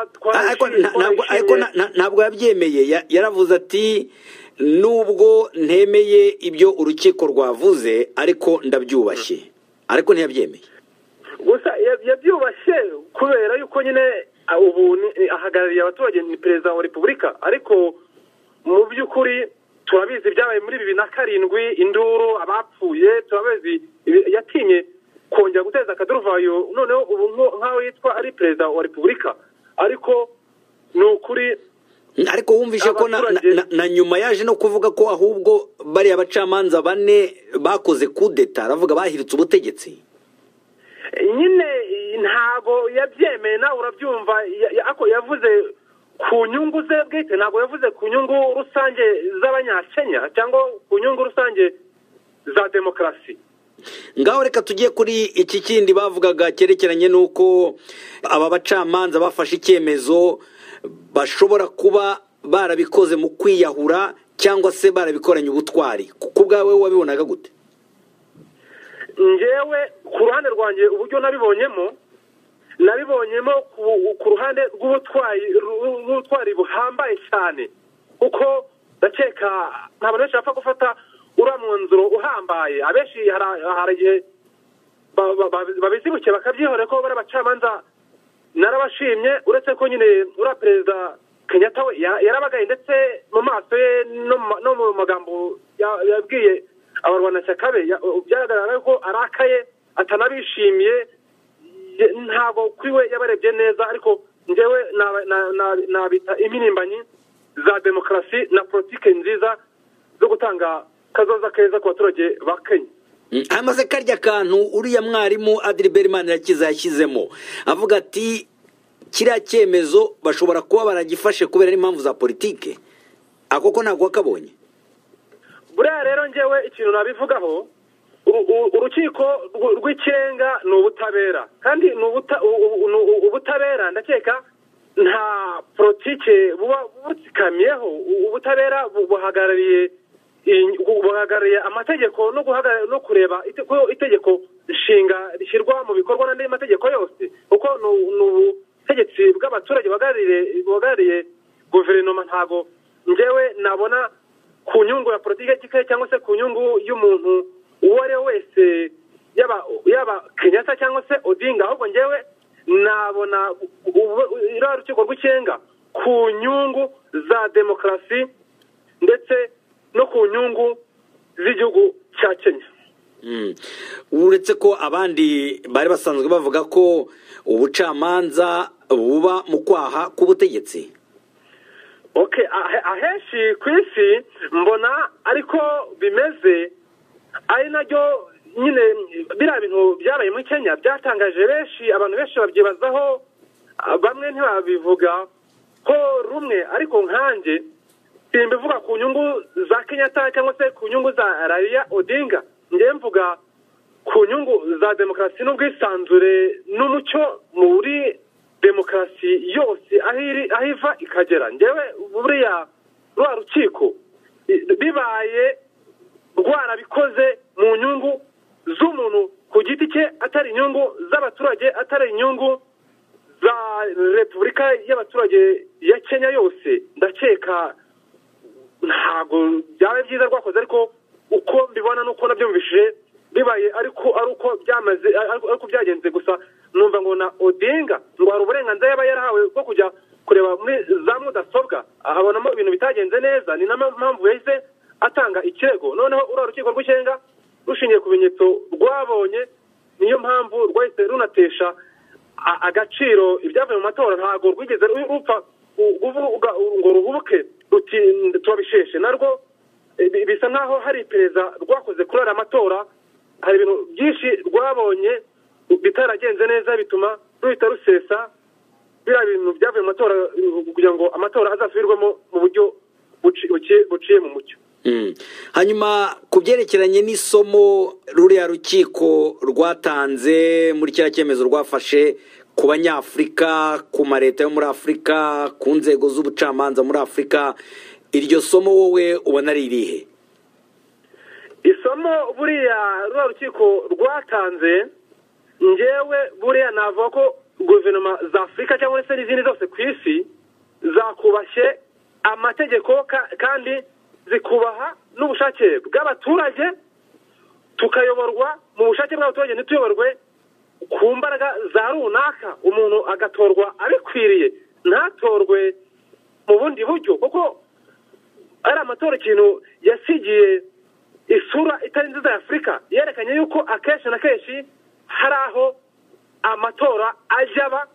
ntabwo yabyemeye yaravuze ati nubwo ntemeye ibyo urukiko rwavuze ariko ndabyubashye ariko ntiyabyemeye gusa yabyubashye kubera yuko nyine ubu ahagarariye abaturage ni perezida wa Repubulika ariko mu by'ukuri turabizi byabaye muri 2007 induru abapfuye turabizi yatinye kongera guteza akaduruvayo noneho ubu nk'aho yitwa ari perezida wa Repubulika ariko ni ukuri ariko wumvishe ko na nyuma yaje no kuvuga ko ahubwo bariya abacamanza bane bakoze kudeta aravuga bahiritse ubutegetsi nyine ntago yabyemeye nawe urabyumva ako yavuze ku nyungu ze bwite ntabwo yavuze ku nyungu rusange z'abanyakenya cyangwa ku nyungu rusange za demokarasi ngaho reka tugiye kuri iki kindi bavugaga cyerekeranye n'uko aba bacamanza bafashe icyemezo bashobora kuba barabikoze mu kwiyahura cyangwa se barabikoranye ubutwari kuko bwawe wabibonaga gute ngewe ku ruhande rwanjye uburyo nabibonyemo ku ruhande rw'ubutwari buhambaye cyane kuko ndakeka ntabwo benshi bapfa gufata uriya mwanzuro uhambaye abenshi hari igihe babizibuke bakabyihorera ko bari abacamanza narabashimye uretse ko nyine uriya perezida Kenyatta we yarabagaye ndetse mu maso ye no mu magambo yabwiye abarwanashyaka be byagaragara ko arakaye atanabishimiye ntabwo kuri we yabarebye neza ariko njyewe nabita impirimbanyi za demokarasi na politike nziza zo gutanga kazoza keza ku baturage ba Kenya amaze karya kantu uriya mwarimu Adilbert Manirakiza yashyizemo avuga ati kiriya cyemezo bashobora kuba baragifashe kubera n'impamvu za politike ako ko ntabwo wakabonye buriya rero njyewe ikintu nabivugaho urukiko rw'ikirenga ni ubutabera kandi ubutabera ndakeka nta politike buba butsikamiyeho ubutabera buhagarariye amategeko no kureba itegeko nshinga rishyirwa mu bikorwa n'andi mategeko yose kuko ni ubutegetsi bw'abaturage buhagarariye guverinoma ntabwo njyewe nabona ku nyungu ya politike cyangwa se ku nyungu y'umuntu uwo ari we wese yaba Kenyatta cyangwa se Odinga ahubwo njyewe nabona iriya rukiko rw'ikirenga ku nyungu za demokarasi ndetse no ku nyungu z'igihugu cya Kenya uretse ko abandi bari basanzwe bavuga ko ubucamanza buba mu kwaha k'ubutegetsi ahenshi ku isi mbona ariko bimeze ari naryo nyine biriya bintu byabaye muri Kenya byatangaje benshi abantu benshi babyibazaho bamwe ntibabivuga ko rumwe ariko nkanjye simbivuga ku nyungu za Kenyatta cyangwa se ku nyungu za Raila Odinga njye mvuga ku nyungu za demokarasi n'ubwisanzure n'umucyo muri demokarasi yose aho iva ikagera njyewe buriya rwa rukiko bibaye rwarabikoze mu nyungu z'umuntu ku giti cye, atari inyungu z'abaturage, atari inyungu za repubulika y'abaturage ya Kenya yose, ndakeka ntabwo byaba byiza rwakoze. Ariko uko mbibona nuko nabyumvishije bibaye ariko byamaze ariko byagenze, gusa numva ngo na Odinga ngo hari uburenganzira yaba yarahawe bwo kujya kureba muri za mudasobwa ahabonamo ibintu bitagenze neza, ni nayo mpamvu yahise atanga ikirego. Noneho uriya rukiko rw'ikirenga rushingiye ku bimenyetso rwabonye, niyo mpamvu rwahise runatesha agaciro ibyavuye mu matora. Ntabwo rwigeze rupfa ngo ruhubuke ruti turabisheshe, narwo bisa nkaho hari iperereza rwakoze kuri aya matora. Hari ibintu byinshi rwabonye bitaragenze neza bituma ruhita rusesa biriya bintu byavuye mu matora kugira ngo amatora azasubirwamo mu buryo buciye mu mucyo. Hanyuma ku byerekeranye n'isomo ruriya rukiko rwatanze muri kiriya cyemezo rwafashe ku banyafurika, ku mareta yo muri Afurika, ku nzego z'ubucamanza muri Afurika, iryo somo wowe ubona ari irihe? Isomo buriya ruriya rukiko rwatanze, njyewe buriya navuga ko guverinoma za Afurika cyangwa se n'izindi zose ku isi zakubashye amategeko kandi zikubaha n'ubushake bw'abaturage, tukayoborwa mu bushake bw'abaturage, ntituyoborwe ku mbaraga za runaka. Umuntu agatorwa abikwiriye, ntatorwe mu bundi buryo, kuko ari amatora ikintu yasigiye isura itari nziza ya Afurika. Yerekanye yuko akenshi na kenshi hari aho amatora ajaba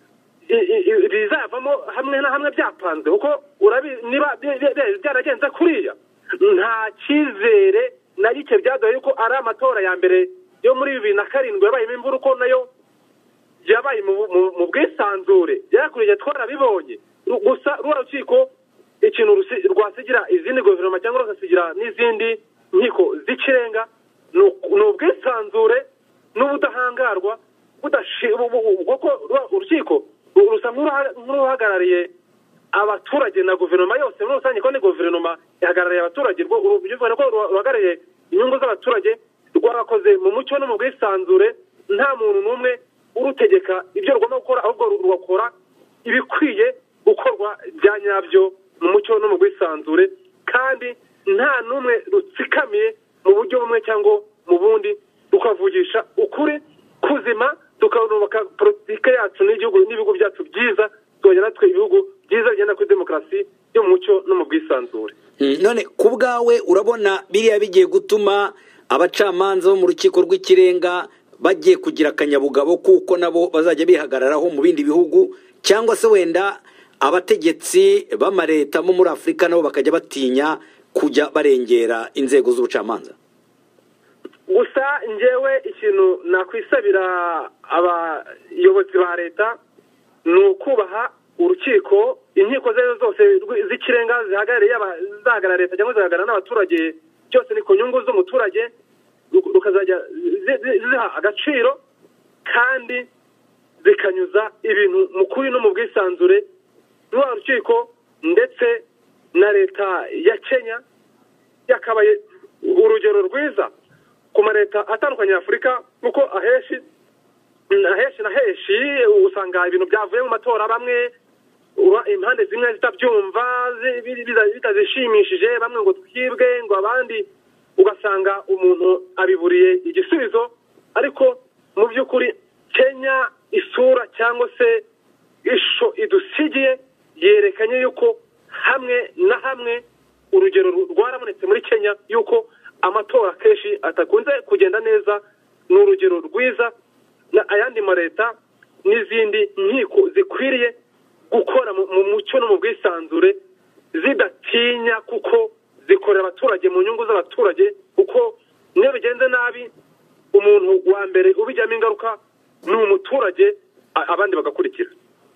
bizavamo hamwe na hamwe byapanze, kuko niba byaragenze kuriya nta cyizere na gike byaduhaye yuko ari amatora ya mbere yo muri 2007 yabayemo imvura, uko nayo yabaye mu bwisanzure byakuriye twarabibonye. Gusa ruwa rukiko ikintu rwasigira izindi guverinoma cyangwa rwasigira n'izindi nkiko z'ikirenga ni ubwisanzure n'ubudahangarwa kuko urukiko rusa nk'uruhagarariye abaturage na guverinoma yose muri rusange, ko ni guverinoma ihagarariye abaturage. Bivuga ko ruhagarariye inyungu z'abaturage, rwarakoze mu mucyo no mu bwisanzure, nta muntu n'umwe urutegeka ibyo rugomba gukora, ahubwo rugakora ibikwiye gukorwa bya nyabyo mu mucyo no mu bwisanzure, kandi nta n'umwe rutsikamiye mu buryo bumwe cyangwa mu bundi, rukavugisha ukuri kuzima, tukubaka politike yacu n'ibihugu byacu byiza, tukagera natwe ibihugu byiza bigenda kuri demokarasi yo mu mucyo no mu bwisanzure. None ku bwawe urabona biriya bigiye gutuma abacamanza bo mu rukiko rw'ikirenga bagiye kugira akanyabugabo kuko nabo bazajya bihagararaho mu bindi bihugu, cyangwa se wenda abategetsi b'amareta bo muri Afurika nabo bakajya batinya kujya barengera inzego z'ubucamanza? Gusa njyewe ikintu nakwisabira abayobozi ba leta ni ukubaha urukiko. Inkiko zose z'ikirenga zihagarara leta cyangwa zihagarara n'abaturage, byose ni ku nyungu z'umuturage, rukazajya ziha agaciro kandi zikanyuza ibintu mu kuri no mu bwisanzure. Ruwa rukiko ndetse na leta ya Kenya yakabaye urugero rwiza ku mareta atandukanye ya Afurika, kuko aheshi na heshi usanga ibintu byavuye mu matora bamwe impande zimwe zitabyumva bitazishimishije, bamwe ngo twibwe, ngo abandi ugasanga umuntu abiburiye igisubizo. Ariko mu by'ukuri Kenya isura cyangwa se ishusho idusigiye yerekanye yuko hamwe na hamwe urugero rwarabonetse muri Kenya yuko amatora kenshi atakunze kugenda neza. Ni urugero rwiza ayandi mareta n'izindi nkiko zikwiriye gukora mu mucyo no mu bwisanzure, zidatinya, kuko zikorera abaturage mu nyungu z'abaturage. Kuko niyo bigenze nabi, umuntu wa mbere ubijyamo ingaruka ni umuturage, abandi bagakurikira.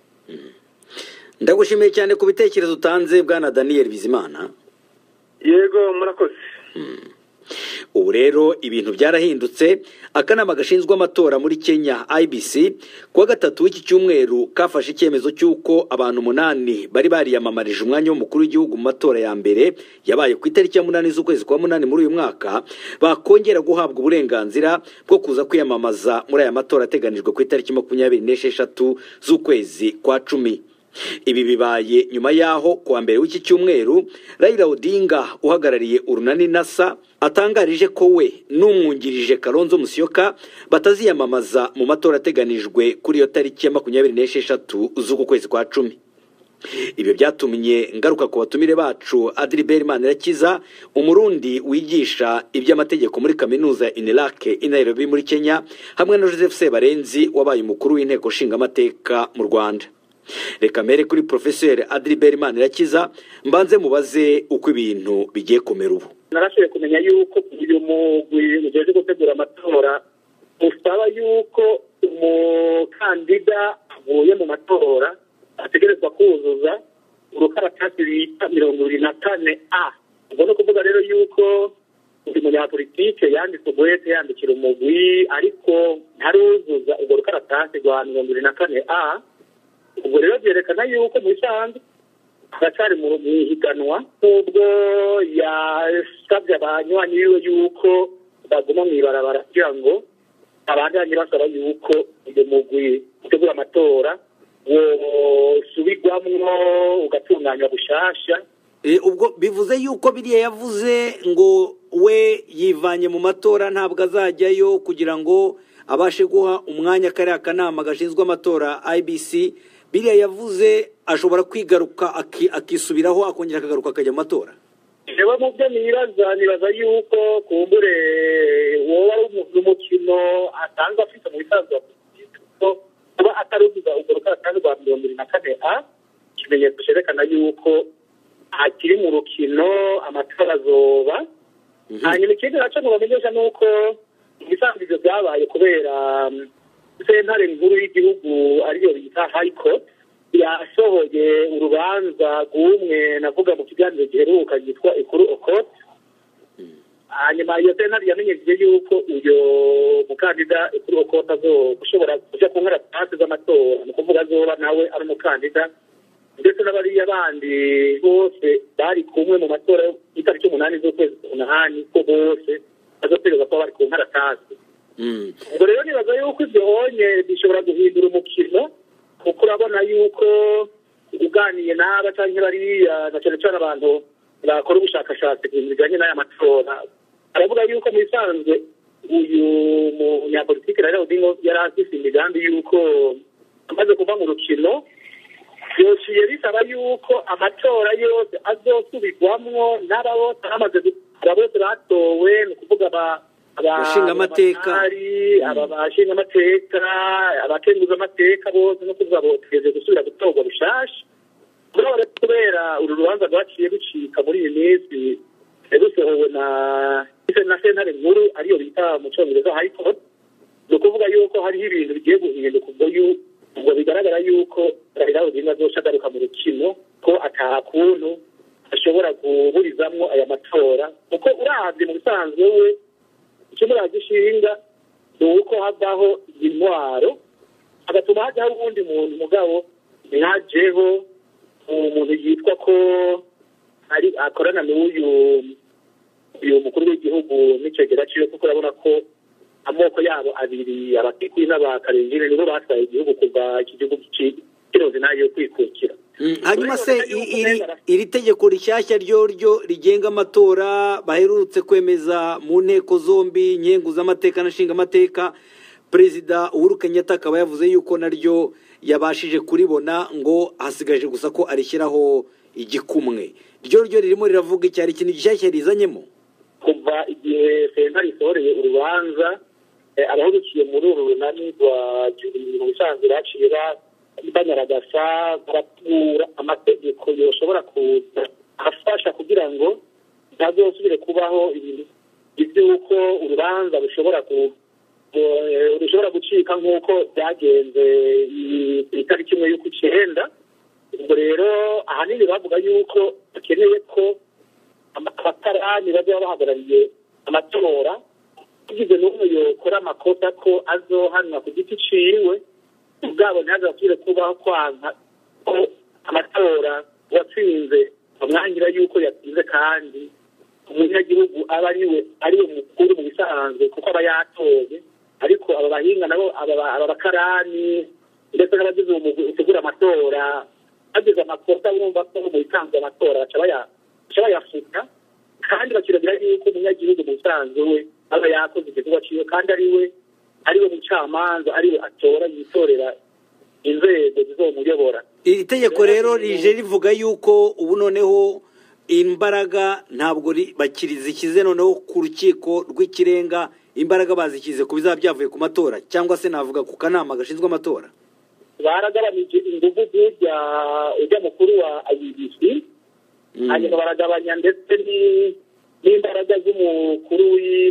Ndagushimiye cyane ku bitekerezo utanze, Bwana Daniel Bizimana. Yego, murakoze. ubu rero ibintu byarahindutse. Akanama gashinzwe amatora muri Kenya IBC kuwa gatatu w'iki cyumweru kafashe icyemezo cy'uko abantu 8 bari bariyamamarije umwanya w'umukuru w'igihugu mu matora ya mbere yabaye ku itariki ya 8 z'ukwezi kwa 8 muri uyu mwaka bakongera guhabwa uburenganzira bwo kuza kwiyamamaza muri aya matora ateganijwe ku itariki 26 z'ukwezi kwa 10. Ibi bibaye nyuma yaho kuwa mbere w'iki cyumweru Raila Odinga uhagarariye urunani NASA atangarije ko we n'umwungirije Kalonzo Musyoka bataziyamamaza mu matora ateganijwe kuri iyo tariki ya 26 z'uku kwezi kwa 10. Ibyo byatumye ngaruka ku batumire bacu Adribert Manirakiza, umurundi wigisha iby'amategeko muri kaminuza ya UNILAK i Nairobi muri Kenya, hamwe na Joseph Sebarenzi wabaye umukuru w'inteko nshinga amateka mu Rwanda. Reka mbere kuri Professeur Adribert Manirakiza mbanze mubaze uko ibintu bigiye komera ubu. Narashoboye kumenya yuko uyu mugwi ujejwe gutegura amatora usaba yuko umukandida avuye mu matora ategerezwa kuzuza urukaratasi bita 24A. Ubwo no kuvuga rero yuko undi munyapolitike yanditse ubwete yandikira umugwi ariko ntaruzuza urwo rukaratasi rwa 24A. Ubwo rero byerekana yuko mu isanzwe agacari mu higanwa ubwo yasabye abanywanyi biwe yuko baguma mw'ibarabara kugira ngo abandanye basaba yuko uyu mugwi utegura amatora subigwamwo ugatunganya bushasha. Ubwo bivuze yuko biriya yavuze ngo we yivanye mu matora ntabwo azajyayo kugira ngo abashe guha umwanya kariya kanama gashinzwe amatora IBC, biriya yavuze ashobora kwigaruka akisubiraho akongera akagaruka akajya mu matora? Reba mu byo nibaza yuko kumbure wowe ari umukino atanga afite mu bisanzwe ko kuba ataruzuza urwo rukaratasi rwa 24A ikimenyetso cyerekana yuko akiri mu rukino amatora azoba. Hanyuma ikindi naco mubamenyesha nuko ibisanzwe ibyo byabaye kubera sentare nkuru y'igihugu ariyo bita High Court yasohoye urubanza rw'umwe navuga mu kiganiro giheruka yitwa Ikuru Okot. Hanyuma iyo sentare yamenyesheje yuko uyo mukandida Ikuru Okot azoshobora kuja ku nkaratasi z'amatora, ni kuvuga azoba nawe ari umukandida ndetse n'abariya bandi bose bari kumwe mu matora y'itariki 8 z'ukwezi kwa 8 ko bose bazotegerezwa kuba bari ku nkaratasi. Ubwo rero nibaza yuko ibyo honye bishobora guhindura umukino, kuko urabona yuko uganiye n'aba cyangwa bariya na cyane cyane abantu bakora ubushakashatsi ku bintu bijyanye n'aya matora, aravuga yuko mu bisanzwe uyu munyapolitike Raila Odinga yari afise imigambi yuko amaze kuva mu rukino byociye bisaba yuko amatora yose azosubirwamwo n'aba bose batowe, ni ukuvuga abashinga amateka abakenguza amateka bose, no kuvuga ngo tugeze gusubira gutorwa bushasha. Kubera uru rubanza rwaciye rucika muri iyi minsi rusohowe na sentare nkuru ariyo bita mu Cyongereza High Court, ni ukuvuga yuko hariho ibintu bigiye guhinduka ubwo bigaragara yuko Raila Odinga azoca agaruka mu rukino, ko atakuntu ashobora kuburizamwo aya matora, kuko uravye mu bisanzwe we ikimura gishinga ni uko havaho intwaro agatuma hajyaho ubundi muntu mugabo ntihajeho umuntu yitwa ko ari akorana n'uyu mukuru w'igihugu n'icegera ciwe, kuko urabona ko amoko yabo abiri abatikwi n'abakarengine nibo batwaye igihugu kuva iki gihugu kiroze nayo kwikukira. Hanyuma se iri tegeko rishyashya ryo rigenga amatora baherutse kwemeza mu nteko zombi nkenguza amateka na nshinga amateka, Perezida Uhuru Kenyatta akaba yavuze yuko naryo yabashije kuribona, ngo hasigaje gusa ko arishyiraho igikumwe. Ryo ririmo riravuga icyari ikintu gishyashya rizanyemo kuva igihe sentare isohoreye urubanza. Abahugukiye muri uru runani rwa mu bisanzwe baciye banyaragasa baratura amategeko yoshobora kuza afasha kugira ngo ntazosubire kubaho ibintu iby'uko urubanza rushobora gucika nk'uko byagenze itariki 1 y'ukw'icyenda. Ubwo rero ahanini bavuga yuko bakeneye ko abakarani bajya bahagarariye amatora tugize n'umwe yokora amakosa ko azohanwa ku giti ciwe ubwabo ntazasubire kubaho kwanka ko amatora watsinze bamwangira yuko yatsinze kandi umunyagihugu aba ariwe mukuru mu bisanzwe kuko aba yatoye ariko aba bahinga nabo aba bakarani ndetse n'abagize umugwi utegura amatora bageze amakosa bumva ko mu bisanzwe amatora baca bayafuta kandi bakiragira yuko umunyagihugu mu bisanzwe we aba yakoze igikorwa ciwe kandi ariwe mucamanza ariwe atora yitorera inzego zizomuyobora. Iri tegeko rero rije rivuga yuko ubu noneho imbaraga ntabwo bakirizikize noneho ku rukiko rw'ikirenga, imbaraga bazikize ku bizaba byavuye ku matora cyangwa se navuga ku kanama gashinzwe amatora. Baragabanije ingufu ujya mukuru wa IEBC hanyuma baragabanya ndetse n'imbaraga z'umukuru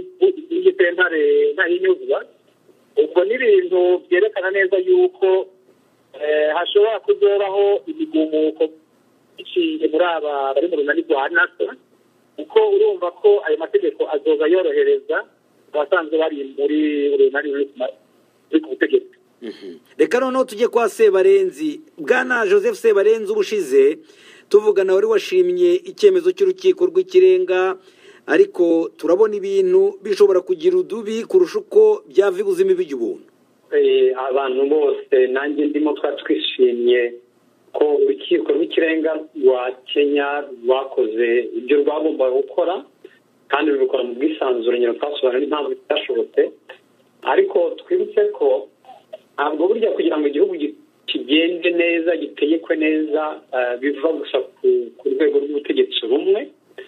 w'igitentare ntahinyuzwa. ubwo ni ibintu byerekana neza yuko hashobora kuzobaho imigumuko iciye muri aba bari mu runani rwa NASA kuko urumva ko ayo mategeko azoza yorohereza abasanzwe bari muri runani ruri ku butegetsi. Reka noneho tujye kwa Sebarenzi. Bwana Joseph Sebarenzi, ubushize tuvugana wari washimye icyemezo cy'urukiko rw'ikirenga, ariko turabona ibintu bishobora kugira udubi kurusha uko byava ibuzima by'ubuntu. Abantu bose nanjye ndimo twishimye ko urukiko rw'ikirenga rwa Kenya rwakoze ibyo rwagombaga gukora kandi rubikora mu bwisanzure, nyine twasobanura n'impamvu bitashobotse. Ariko twibutse ko ntabwo burya kugira ngo igihugu kigende neza gitegekwe neza biva gusa ku rwego rw'ubutegetsi rumwe,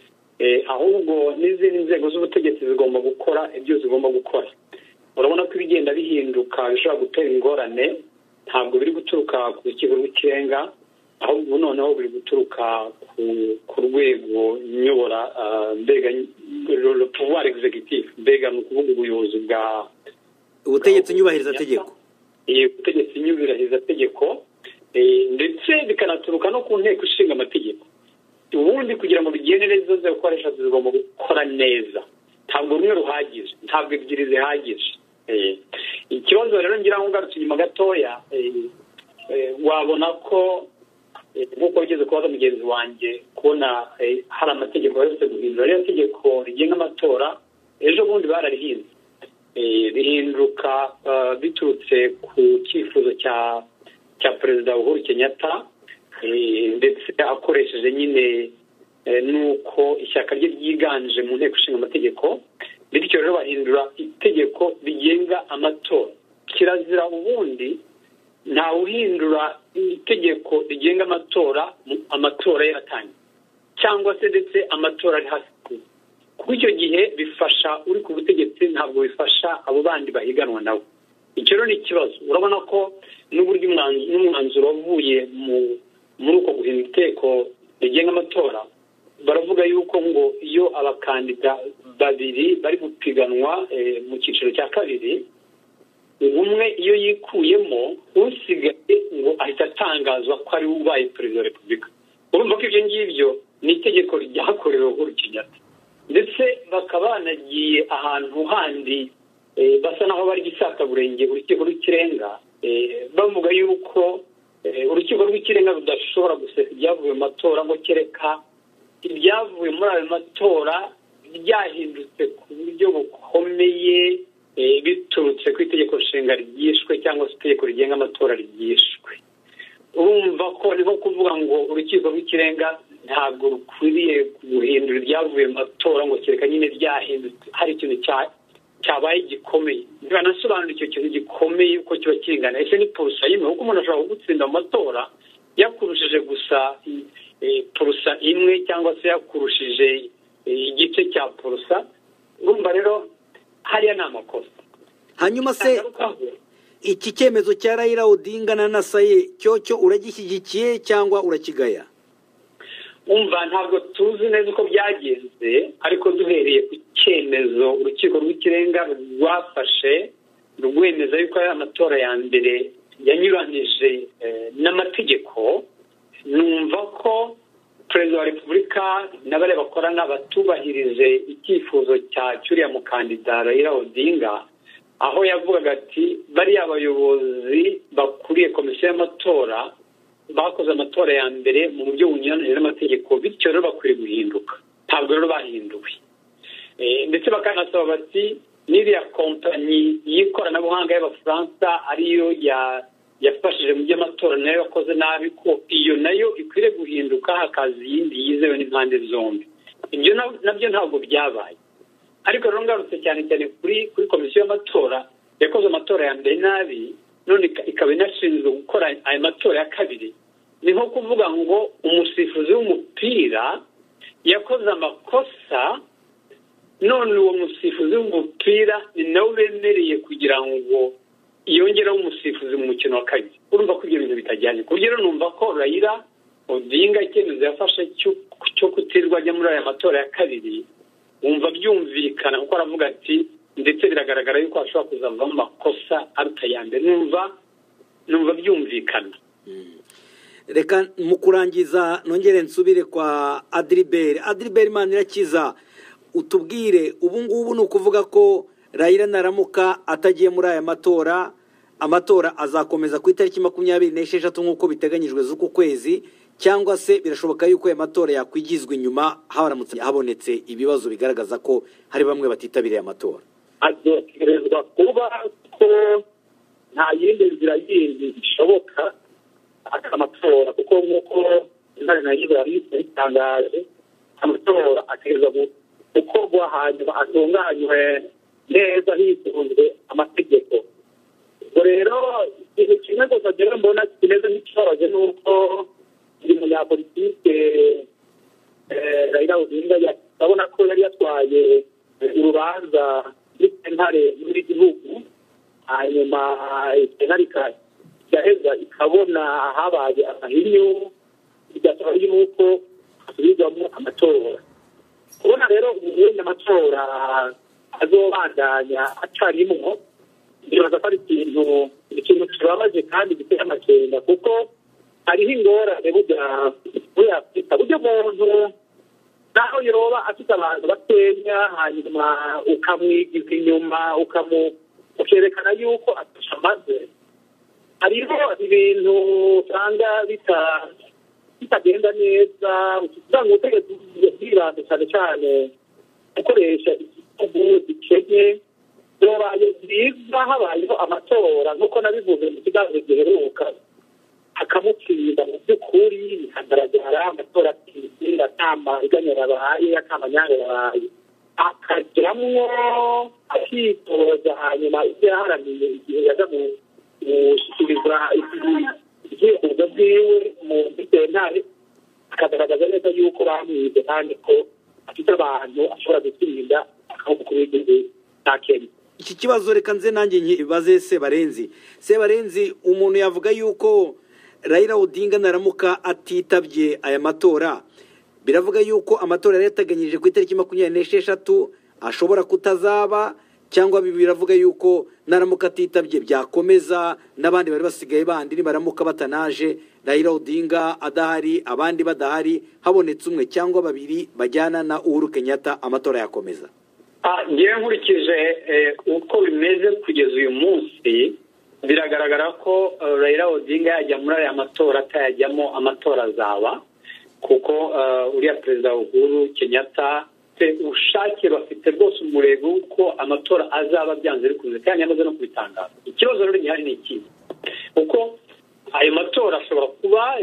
ahubwo n'izindi nzego z'ubutegetsi zigomba gukora ibyo zigomba gukora. Urabona ko ibigenda bihinduka bishobora gutera ingorane, ntabwo biri guturuka ku rukiko rw'ikirenga, ahubwo noneho biri guturuka ku rwego nyobora, mbega le pouvoir exécutif, mbega ni ukuvuga ubuyobozi bwa ubutegetsi nyubahirizategeko. Ubutegetsi nyubahirizategeko, ndetse bikanaturuka no ku nteko ishinga amategeko. Ubundi kugira ngo bigende neza zo gukoresha zigomba gukora neza, ntabwo rumwe ruhagije, ntabwo ebyiri zihagije. Ikibazo rero ngira ngo ngarutse inyuma gatoya, wabona ko nk'uko wigeze kubaza mugenzi wanjye kubona hari amategeko yose guhindura. Rero itegeko rigenga amatora ejo bundi bararihinze, bihinduka biturutse ku cyifuzo cya perezida Uhuru Kenyatta, ndetse akoresheje nyine nuko ishyaka rye ryiganje mu nteko ishinga amategeko. Bityo rero bahindura itegeko rigenga amatora. Kirazira ubundi ntawe uhindura itegeko rigenga amatora yaratangiye cyangwa se ndetse amatora ari hasi. Kuko icyo gihe bifasha uri ku butegetsi, ntabwo bifasha abo bandi bahiganwa nawe. Icyo rero ni ikibazo. Urabona ko n'uburyo n'umwanzuro wavuye muri uko guhindura itegeko rigenga amatora, baravuga yuko ngo iyo abakandida babiri bari gupiganwa mu cyiciro cya kabiri, umwe iyo yikuyemo usigaye ngo ahita atangazwa ko ari ubaye perezida wa repubulika. Urumva ko ibyo ngibyo ni itegeko ryakorewe Uhuru Kenyatta, ndetse bakaba banagiye ahantu handi basa naho bari gisataburenge urukiko rw'ikirenga, bavuga yuko urukiko rw'ikirenga rudashobora gusesa ibyavuye mu matora ngo kereka ibyavuye muri ayo matora byahindutse ku buryo bukomeye biturutse ku itegeko nshinga ryishwe cyangwa se itegeko rigenga amatora ryishwe. Urumva ko ni nko kuvuga ngo urukiko rw'ikirenga ntabwo rukwiriye guhindura ibyavuye mu matora ngo kereka nyine byahindutse hari ikintu cyabaye gikomeye. Ntibanasobanura icyo kintu gikomeye uko kiba kingana. Ese ni purusa imwe? Kuko umuntu ashobora kugutsinda mu matora yakurushije gusa purusa imwe cyangwa se yakurushije igice cya purusa. Urumva rero hariya ni amakosa. Hanyuma se iki cyemezo cya Raila Odinga na Nasaye cyo uragishyigikiye cyangwa urakigaya? Umva, ntabwo tuzi neza uko byagenze, ariko duhereye ku cyemezo urukiko rw'ikirenga rwafashe rwemeza yuko ari amatora ya mbere yanyuranije n'amategeko, numva ko perezida wa repubulika n'abari bakorana batubahirije icyifuzo cya cyuriya mukandida Raila Odinga, aho yavugaga ati bariya abayobozi bakuriye komisiyo y'amatora bakoze amatora ya mbere mu buryo bunyuranyije n'amategeko, bityo rero bakwiriye guhinduka. Ntabwo rero bahinduwe, ndetse bakanasaba bati n'iriya kompanyi y'ikoranabuhanga y'abafaransa ariyo yafashije mu by'amatora nayo yakoze nabi, ko iyo nayo ikwiriye guhinduka hakaza iyindi yizewe n'impande zombi. Ibyo nabyo ntabwo byabaye. Ariko rero ngarutse cyane cyane kuri komisiyo y'amatora yakoze amatora ya mbere nabi, none ikaba inashinzwe gukora aya matora ya kabiri. Ni nko kuvuga ngo umusifuzi w'umupira yakoze amakosa, none uwo musifuzi w'umupira ni nawe bemereye kugira ngo yongereho umusifuzi mu mukino wa kabiri. Urumva ko ibyo bintu bitajyanye. Ku buryo numva ko Raila Odinga icyemezo yafashe cyo kutirwa ajya muri aya matora ya kabiri, wumva byumvikana kuko aravuga ati ndetse biragaragara yuko hashobora kuzavamo amakosa aruta ya mbere. Numva byumvikana. Reka mu kurangiza nongere nsubire kwa Adribert Manirakiza, utubwire ubu ngubu ni ukuvuga ko Raila naramuka atagiye muri aya amatora azakomeza ku itariki 26 nk'uko biteganyijwe z'uku kwezi, cyangwa se birashoboka yuko aya matora yakwigizwa inyuma haramutse habonetse ibibazo bigaragaza ko hari bamwe batitabiriye amatora? azotegerezwa kuba ko nta yindi nzira yindi ishoboka amatora, kuko nk'uko intare nayo yabitangaje, amatora ategerezwa gukorwa hanyuma atunganywe neza hisunzwe amategeko. ubwo rero ikintu kimwe gusa rero mbona kimeze nk'ikibabaje ni uko buri munyapolitike Raila Odinga yabona ko yari yatwaye urubanza rw'intare muri gihugu, hanyuma intare igaheza ikabona habaye amahinyu, bigasaba yuko hasubirwamo amatora. kubona rero ubundi amatora azobandanya acarimo, bibaza ko ari ikintu kibabaje kandi giteye amakenga, kuko hariho ingorane muri Afurika. burya umuntu naho yoba afite abantu bakenya, hanyuma ukamwigiza inyuma ukerekana yuko atasha amaze, hariho ibintu usanga bitagenda neza. usanga ubutegetsi bwibanda cyane cyane gukoresha igitugu gikenye. byobaye byiza habayeho amatora nk'uko nabivuze mu kiganiro giheruka, akamutsinda mu by'ukuri bikagaragara amatora atsinda, atamaganya yabaye, atamanyanga yabaye, akajyamwo akitoza, hanyuma ibyo yaharaniye igihe yaza gushyikiriza ibyifuzo byiwe mu sentare, akagaragaza neza yuko bamwize kandi ko afite abantu ashobora gutsinda akavuga kuri igihe cya Kenya. Iki kibazo reka nze nanjye nkibaze Sebarenzi, umuntu yavuga yuko Raila Odinga naramuka atitabye aya matora, biravuga yuko amatora yari yateganyije ku itariki 26 ashobora kutazaba, cyangwa biravuga yuko naramuka atitabye byakomeza n'abandi bari basigaye bandi nibaramuka batanaje, Raila Odinga adahari abandi badahari, habonetse umwe cyangwa babiri bajyana na Uhuru Kenyatta, amatora yakomeza? ngewe nkurikije uko bimeze kugeza uyu munsi, biragaragara ko Raila Odinga yajya muri aya matora atayajyamo amatora azaba, kuko uriya perezida Uhuru Kenyatta ubushake bafite rwose umurego ko amatora azaba byanze bikunze, kandi yamaze no kubitangaza. Ikibazo rero gihari ni iki, kuko ayo matora ashobora kuba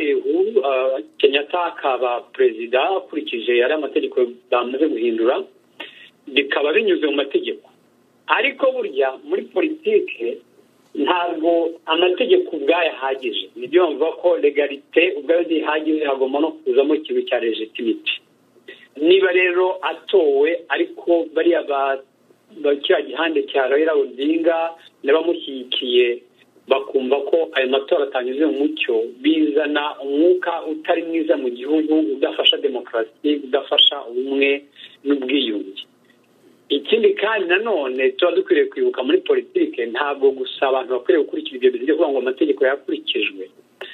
Kenyatta akaba perezida akurikije yari amategeko bamaze guhindura, bikaba binyuze mu mategeko. Ariko burya muri politike ntabwo amategeko ubwayo ahagije. Nibyo bavuga ko legalite ubwayo ntihagije, hagomba no kuzamo ikintu cya legitimity. Niba rero atowe ariko bariya kiriya gihande cya Raila Odinga n'abamushyigikiye bakumva ko ayo matora atanyuze mu mucyo, bizana umwuka utari mwiza mu gihugu, udafasha demokarasi, udafasha ubumwe n'ubwiyunge. Ikindi kandi nanone tuba dukwiriye kwibuka muri politike, ntabwo gusa abantu bakwiriye gukurikira ibyo bizajya kuvuga ngo amategeko yakurikijwe,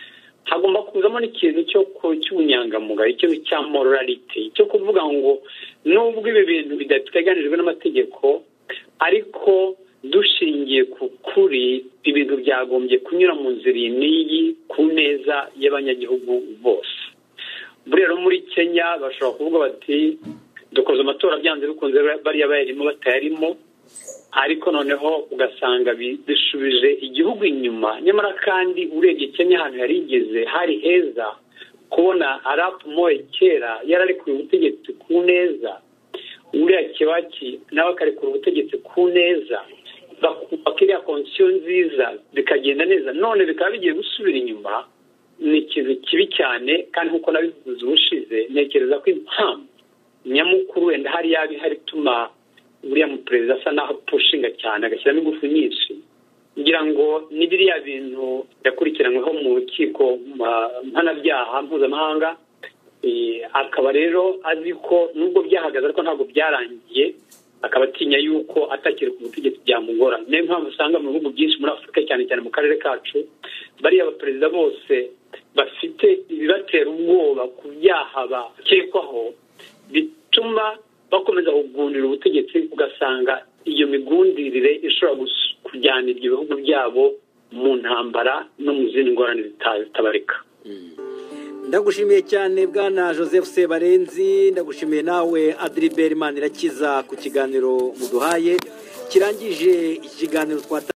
hagomba kuzamo n'ikintu cy'ubunyangamugayo, ikintu cya morality, cyo kuvuga ngo nubwo ibi bintu bidateganijwe n'amategeko ariko dushingiye ku kuri ibintu byagombye kunyura mu nzira n'iyi ku neza y'abanyagihugu bose. Rero muri Kenya bashobora kuvuga bati dukoze amatora byanze bikunze bariya bayarimo batayarimo, ariko noneho ugasanga bishubije igihugu inyuma. Nyamara kandi urebye Kenya ahantu yarigeze hari heza, kubona Arap Moi kera yararekuye ubutegetsi ku neza, uriya Kibaki nawe akarekura ubutegetsi ku neza, bakiriya konsiyo nziza bikagenda neza, none bikaba bigiye gusubira inyuma. Ni ikintu kibi cyane, kandi nk'uko nabivuze ubushize, ntekereza ko impamvu nyamukuru wenda hari yabi hari tuma uriya muperezida asa naho pushinga cyane agashyiramo ingufu nyinshi, ngira ngo ni biriya bintu yakurikiranyweho mu rukiko mpanabyaha mpuzamahanga, akaba rero azi ko nubwo byahagaze ariko ntabwo byarangiye, akaba atinya yuko atakiri ku butegetsi byamugora. Niyo mpamvu usanga mu bihugu byinshi muri Afurika cyane cyane mu karere kacu bariya abaperezida bose bafite ibibatera ubwoba ku byaha bakekwaho, bituma bakomeza kugundira ubutegetsi, ugasanga iyo migundirire ishobora kujyana ibyo bihugu byabo mu ntambara no mu zindi ngorane zitabarika. Ndagushimiye cyane bwana Joseph Sebarenzi, ndagushimiye nawe Adribert Manirakiza ku kiganiro muduhaye kirangije ikiganiro twata